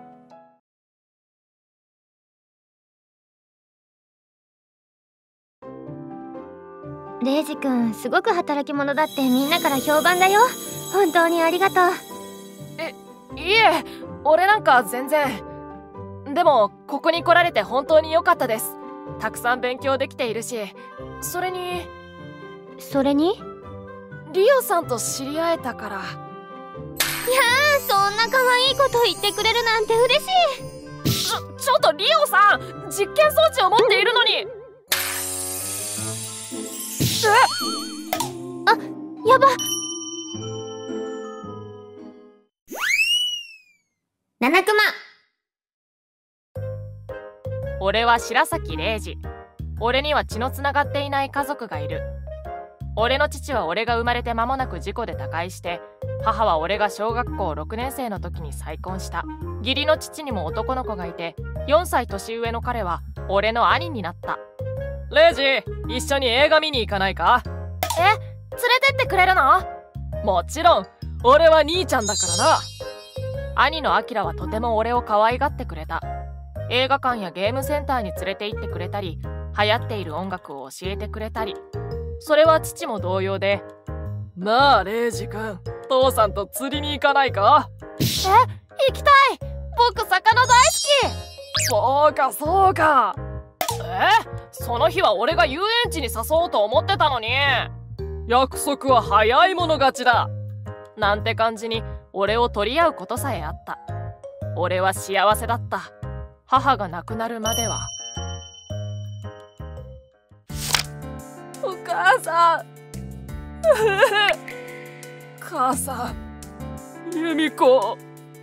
レイジくんすごく働き者だってみんなから評判だよ。本当にありがとう。 いえ、俺なんか全然。でもここに来られて本当に良かったです。たくさん勉強できているし、それにリオさんと知り合えたから。 いやー、そんな可愛いこと言ってくれるなんて嬉しい。 ちょっとリオさん、実験装置を持っているのに。 あ、やば。七熊。 俺は白崎玲二。俺には血のつながっていない家族がいる。俺の父は俺が生まれて間もなく事故で他界して、母は俺が小学校6年生の時に再婚した。義理の父にも男の子がいて、4歳年上の彼は俺の兄になった。レイジ、一緒に映画見に行かないか？連れてってくれるの？もちろん、俺は兄ちゃんだからな。兄のアキラはとても俺を可愛がってくれた。映画館やゲームセンターに連れて行ってくれたり、流行っている音楽を教えてくれたり。それは父も同様で、なあレイジ君、父さんと釣りに行かないか？行きたい。僕魚大好き。そうか。その日は俺が遊園地に誘おうと思ってたのに。約束は早い者勝ちだ。なんて感じに俺を取り合うことさえあった。俺は幸せだった。母が亡くなるまでは。お母さん。母さん、由美子。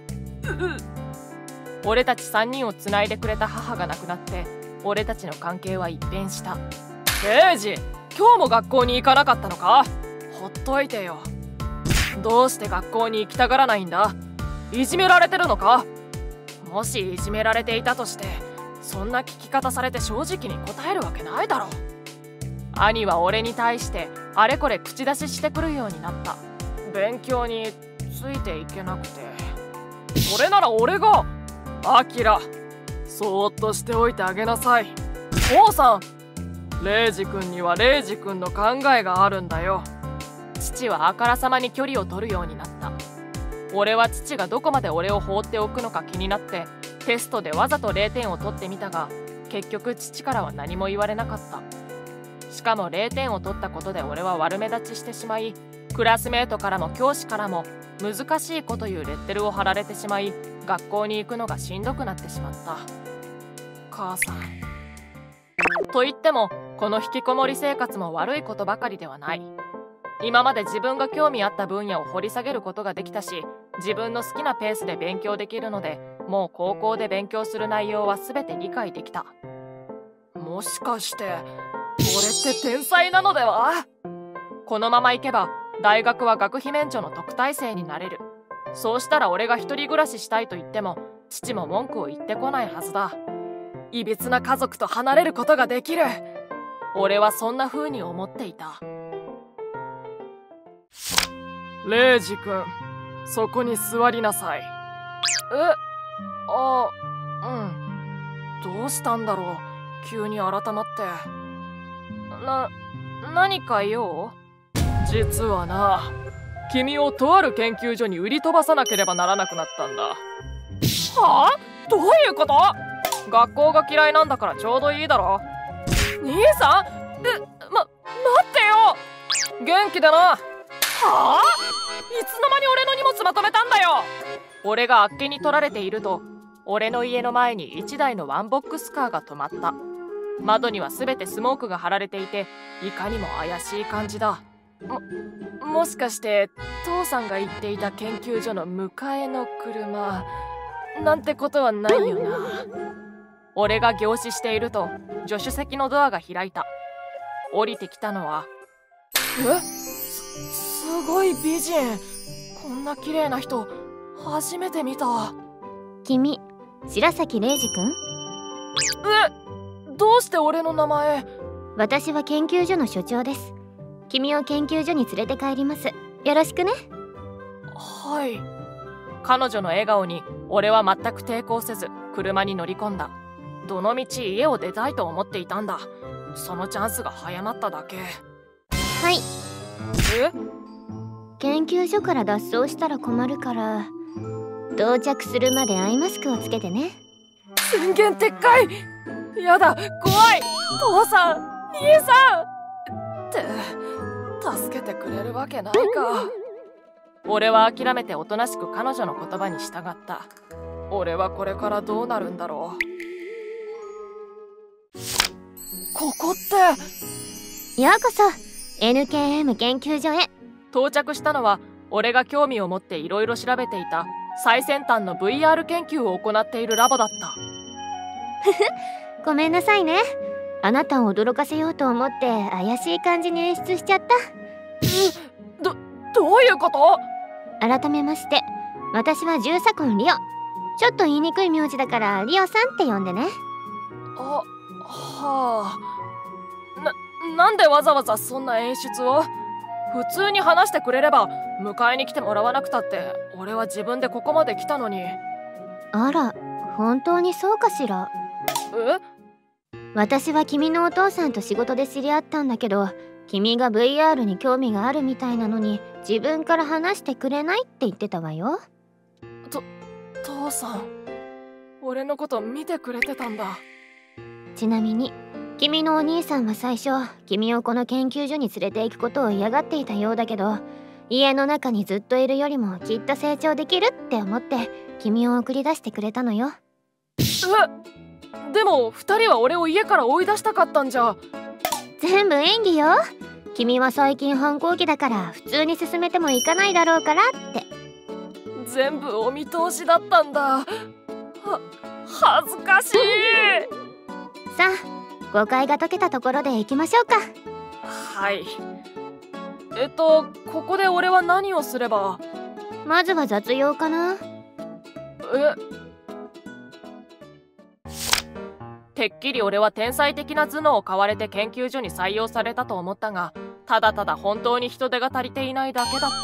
俺たち3人をつないでくれた母が亡くなって、俺たちの関係は一変した。レイジ、今日も学校に行かなかったのか？ほっといてよ。どうして学校に行きたがらないんだ？いじめられてるのか？もしいじめられていたとして、そんな聞き方されて正直に答えるわけないだろ。兄は俺に対してあれこれ口出ししてくるようになった。勉強についていけなくて。それなら俺が。アキラ、そーっとしておいてあげなさい。父さん、レイジ君にはレイジ君の考えがあるんだよ。父はあからさまに距離を取るようになった。俺は父がどこまで俺を放っておくのか気になって、テストでわざと0点を取ってみたが、結局父からは何も言われなかった。しかも0点を取ったことで俺は悪目立ちしてしまい、クラスメートからも教師からも難しい子というレッテルを貼られてしまい、学校に行くのがしんどくなってしまった。母さん。と言ってもこの引きこもり生活も悪いことばかりではない。今まで自分が興味あった分野を掘り下げることができたし、自分の好きなペースで勉強できるので、もう高校で勉強する内容は全て理解できた。もしかして俺って天才なのでは？このままいけば大学は学費免除の特待生になれる。そうしたら俺が一人暮らししたいと言っても父も文句を言ってこないはずだ。いびつな家族と離れることができる。俺はそんな風に思っていた。レイジ君、そこに座りなさい。どうしたんだろう、急に改まって。何か用？実はな、君をとある研究所に売り飛ばさなければならなくなったんだ。はあ？どういうこと？学校が嫌いなんだからちょうどいいだろ。兄さん？待ってよ。元気でな。はあ？いつの間に俺の荷物まとめたんだよ。俺があっけに取られていると、俺の家の前に1台のワンボックスカーが止まった。窓には全てスモークが貼られていて、いかにも怪しい感じだ。もしかして父さんが言っていた研究所の迎えの車なんてことはないよな。俺が凝視していると助手席のドアが開いた。降りてきたのは、すごい美人。こんな綺麗な人初めて見た。 君、白崎玲二くん？ どうして俺の名前？ 私は研究所の所長です。君を研究所に連れて帰ります。よろしくね。 はい。彼女の笑顔に俺は全く抵抗せず車に乗り込んだ。どのみち家を出たいと思っていたんだ。そのチャンスが早まっただけ。 はい。 え？ 研究所から脱走したら困るから到着するまでアイマスクをつけてね。 宣言撤回。やだ、怖い。父さん、兄さんって助けてくれるわけないか。俺は諦めておとなしく彼女の言葉に従った。俺はこれからどうなるんだろう。ここってようこそ NKM 研究所へ。 到着したのは俺が興味を持っていろいろ調べていた最先端の VR 研究を行っているラボだった。 ごめんなさいね。あなたを驚かせようと思って怪しい感じに演出しちゃった。 どういうこと？ 改めまして、私は十左近リオ。ちょっと言いにくい名字だからリオさんって呼んでね。 はあ。なんでわざわざそんな演出を？普通に話してくれれば迎えに来てもらわなくたって俺は自分でここまで来たのに。 あら、本当にそうかしら。私は君のお父さんと仕事で知り合ったんだけど、君が VR に興味があるみたいなのに自分から話してくれないって言ってたわよ。 父さん、俺のこと見てくれてたんだ。 ちなみに君のお兄さんは最初君をこの研究所に連れて行くことを嫌がっていたようだけど、家の中にずっといるよりもきっと成長できるって思って君を送り出してくれたのよ。 でも2人は俺を家から追い出したかったんじゃ。 全部演技よ。君は最近反抗期だから普通に進めてもいかないだろうからって。 全部お見通しだったんだ。恥ずかしい。 さあ、誤解が解けたところで行きましょうか。 はい。ここで俺は何をすれば？ まずは雑用かな。 てっきり俺は天才的な頭脳を買われて研究所に採用されたと思ったが、ただただ本当に人手が足りていないだけだった。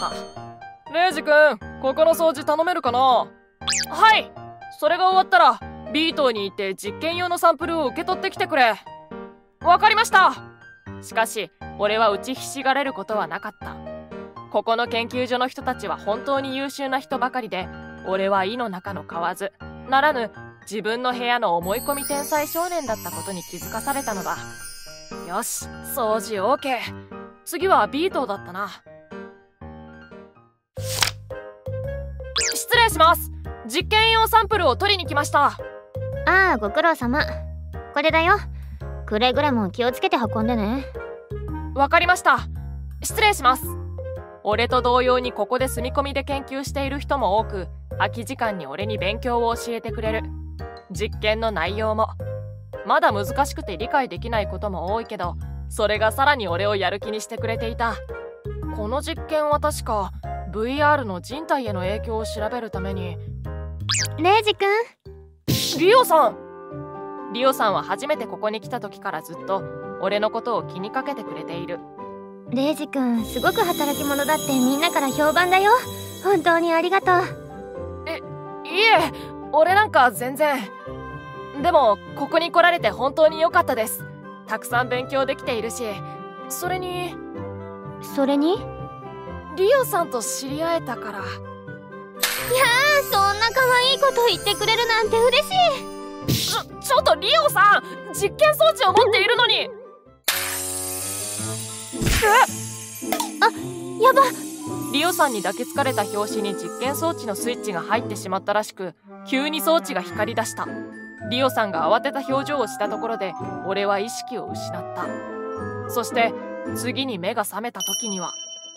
レイジ君、ここの掃除頼めるかな？はい。それが終わったらビートに行って実験用のサンプルを受け取ってきてくれ。わかりました。しかし俺は打ちひしがれることはなかった。ここの研究所の人たちは本当に優秀な人ばかりで、俺は井の中の蛙ならぬ自分の部屋の思い込み天才少年だったことに気づかされたのだ。よし、掃除 OK。 次はビートだったな。失礼します。実験用サンプルを取りに来ました。 ああ、ご苦労様。これだよ。くれぐれも気をつけて運んでね。 わかりました。失礼します。俺と同様にここで住み込みで研究している人も多く、空き時間に俺に勉強を教えてくれる。実験の内容もまだ難しくて理解できないことも多いけど、それがさらに俺をやる気にしてくれていた。この実験は確か VR の人体への影響を調べるために。 レイジ君。 リオさん。リオさんは初めてここに来た時からずっと俺のことを気にかけてくれている。 レイジ君、すごく働き者だってみんなから評判だよ。本当にありがとう。 いえ、俺なんか全然。でもここに来られて本当に良かったです。たくさん勉強できているし、それにリオさんと知り合えたから。いやー、そんな可愛いこと言ってくれるなんて嬉しい。 ちょっとリオさん、実験装置を持っているのに。 やば。 リオさんに抱きつかれた拍子に実験装置のスイッチが入ってしまったらしく、急に装置が光り出した。リオさんが慌てた表情をしたところで俺は意識を失った。そして次に目が覚めた時には。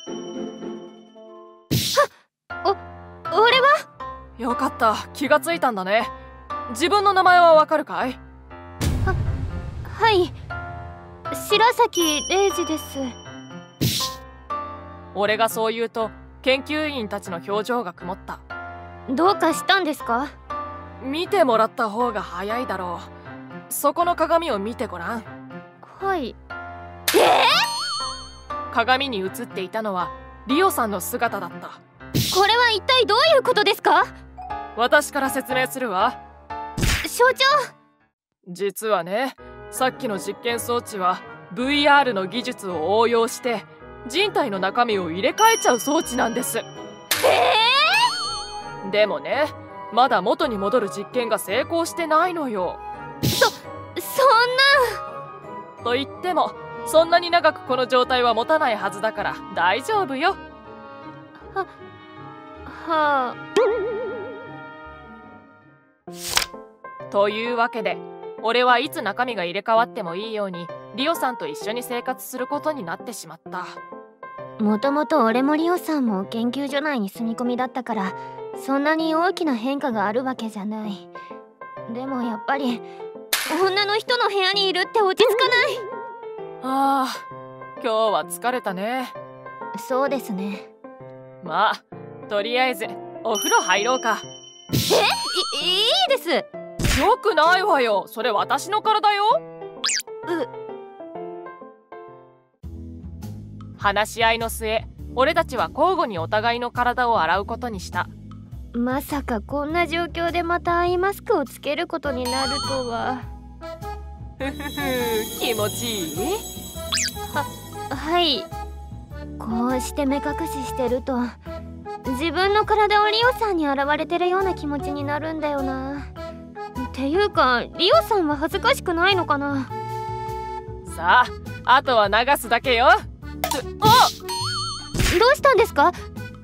俺は？ よかった、気がついたんだね。自分の名前はわかるかい？ はい、白崎玲二です。 俺がそう言うと研究員たちの表情が曇った。 どうかしたんですか？ 見てもらった方が早いだろう。そこの鏡を見てごらん。 はい。 鏡に映っていたのはリオさんの姿だった。 これは一体どういうことですか？ 私から説明するわ。 所長。 実はね、さっきの実験装置は VR の技術を応用して人体の中身を入れ替えちゃう装置なんです。でもね、まだ元に戻る実験が成功してないのよ。 そんな。と言ってもそんなに長くこの状態は持たないはずだから大丈夫よ。 はあ。 というわけで俺はいつ中身が入れ替わってもいいようにリオさんと一緒に生活することになってしまった。 もともと俺もリオさんも研究所内に住み込みだったからそんなに大きな変化があるわけじゃない。でもやっぱり女の人の部屋にいるって落ち着かない。 ああ、今日は疲れたね。 そうですね。 まあとりあえずお風呂入ろうか。 いいです。 よくないわよ、それ私の体よ。話し合いの末、俺たちは交互にお互いの体を洗うことにした。 まさかこんな状況でまたアイマスクをつけることになるとは。 ふふふ、気持ちいい？ はい。こうして目隠ししてると自分の体をリオさんに洗われてるような気持ちになるんだよな。っていうかリオさんは恥ずかしくないのかな。 さあ、あとは流すだけよ。 どうしたんですか？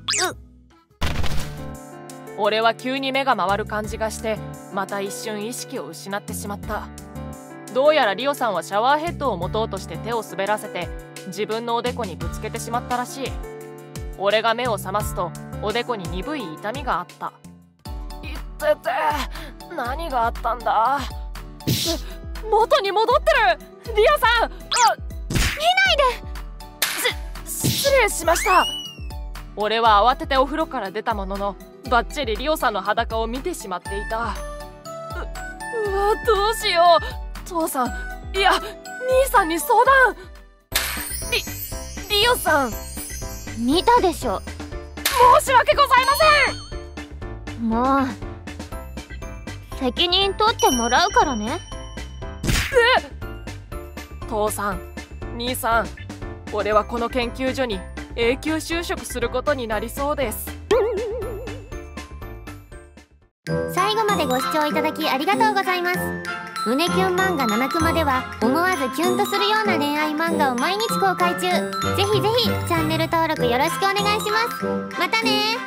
俺は急に目が回る感じがしてまた一瞬意識を失ってしまった。どうやらリオさんはシャワーヘッドを持とうとして手を滑らせて自分のおでこにぶつけてしまったらしい。俺が目を覚ますとおでこに鈍い痛みがあった。いってて、何があったんだ。元に戻ってる。リオさん、見ないで。失礼しました。俺は慌ててお風呂から出たもののバッチリリオさんの裸を見てしまっていた。うわ、どうしよう。父さん、いや兄さんに相談。リオさん、 見たでしょ。 申し訳ございません。 もう責任取ってもらうからね。 父さん、兄さん、俺はこの研究所に永久就職することになりそうです。 最後までご視聴いただきありがとうございます。胸キュン漫画7クマでは思わずキュンとするような恋愛漫画を毎日公開中。ぜひぜひチャンネル登録よろしくお願いします。またねー。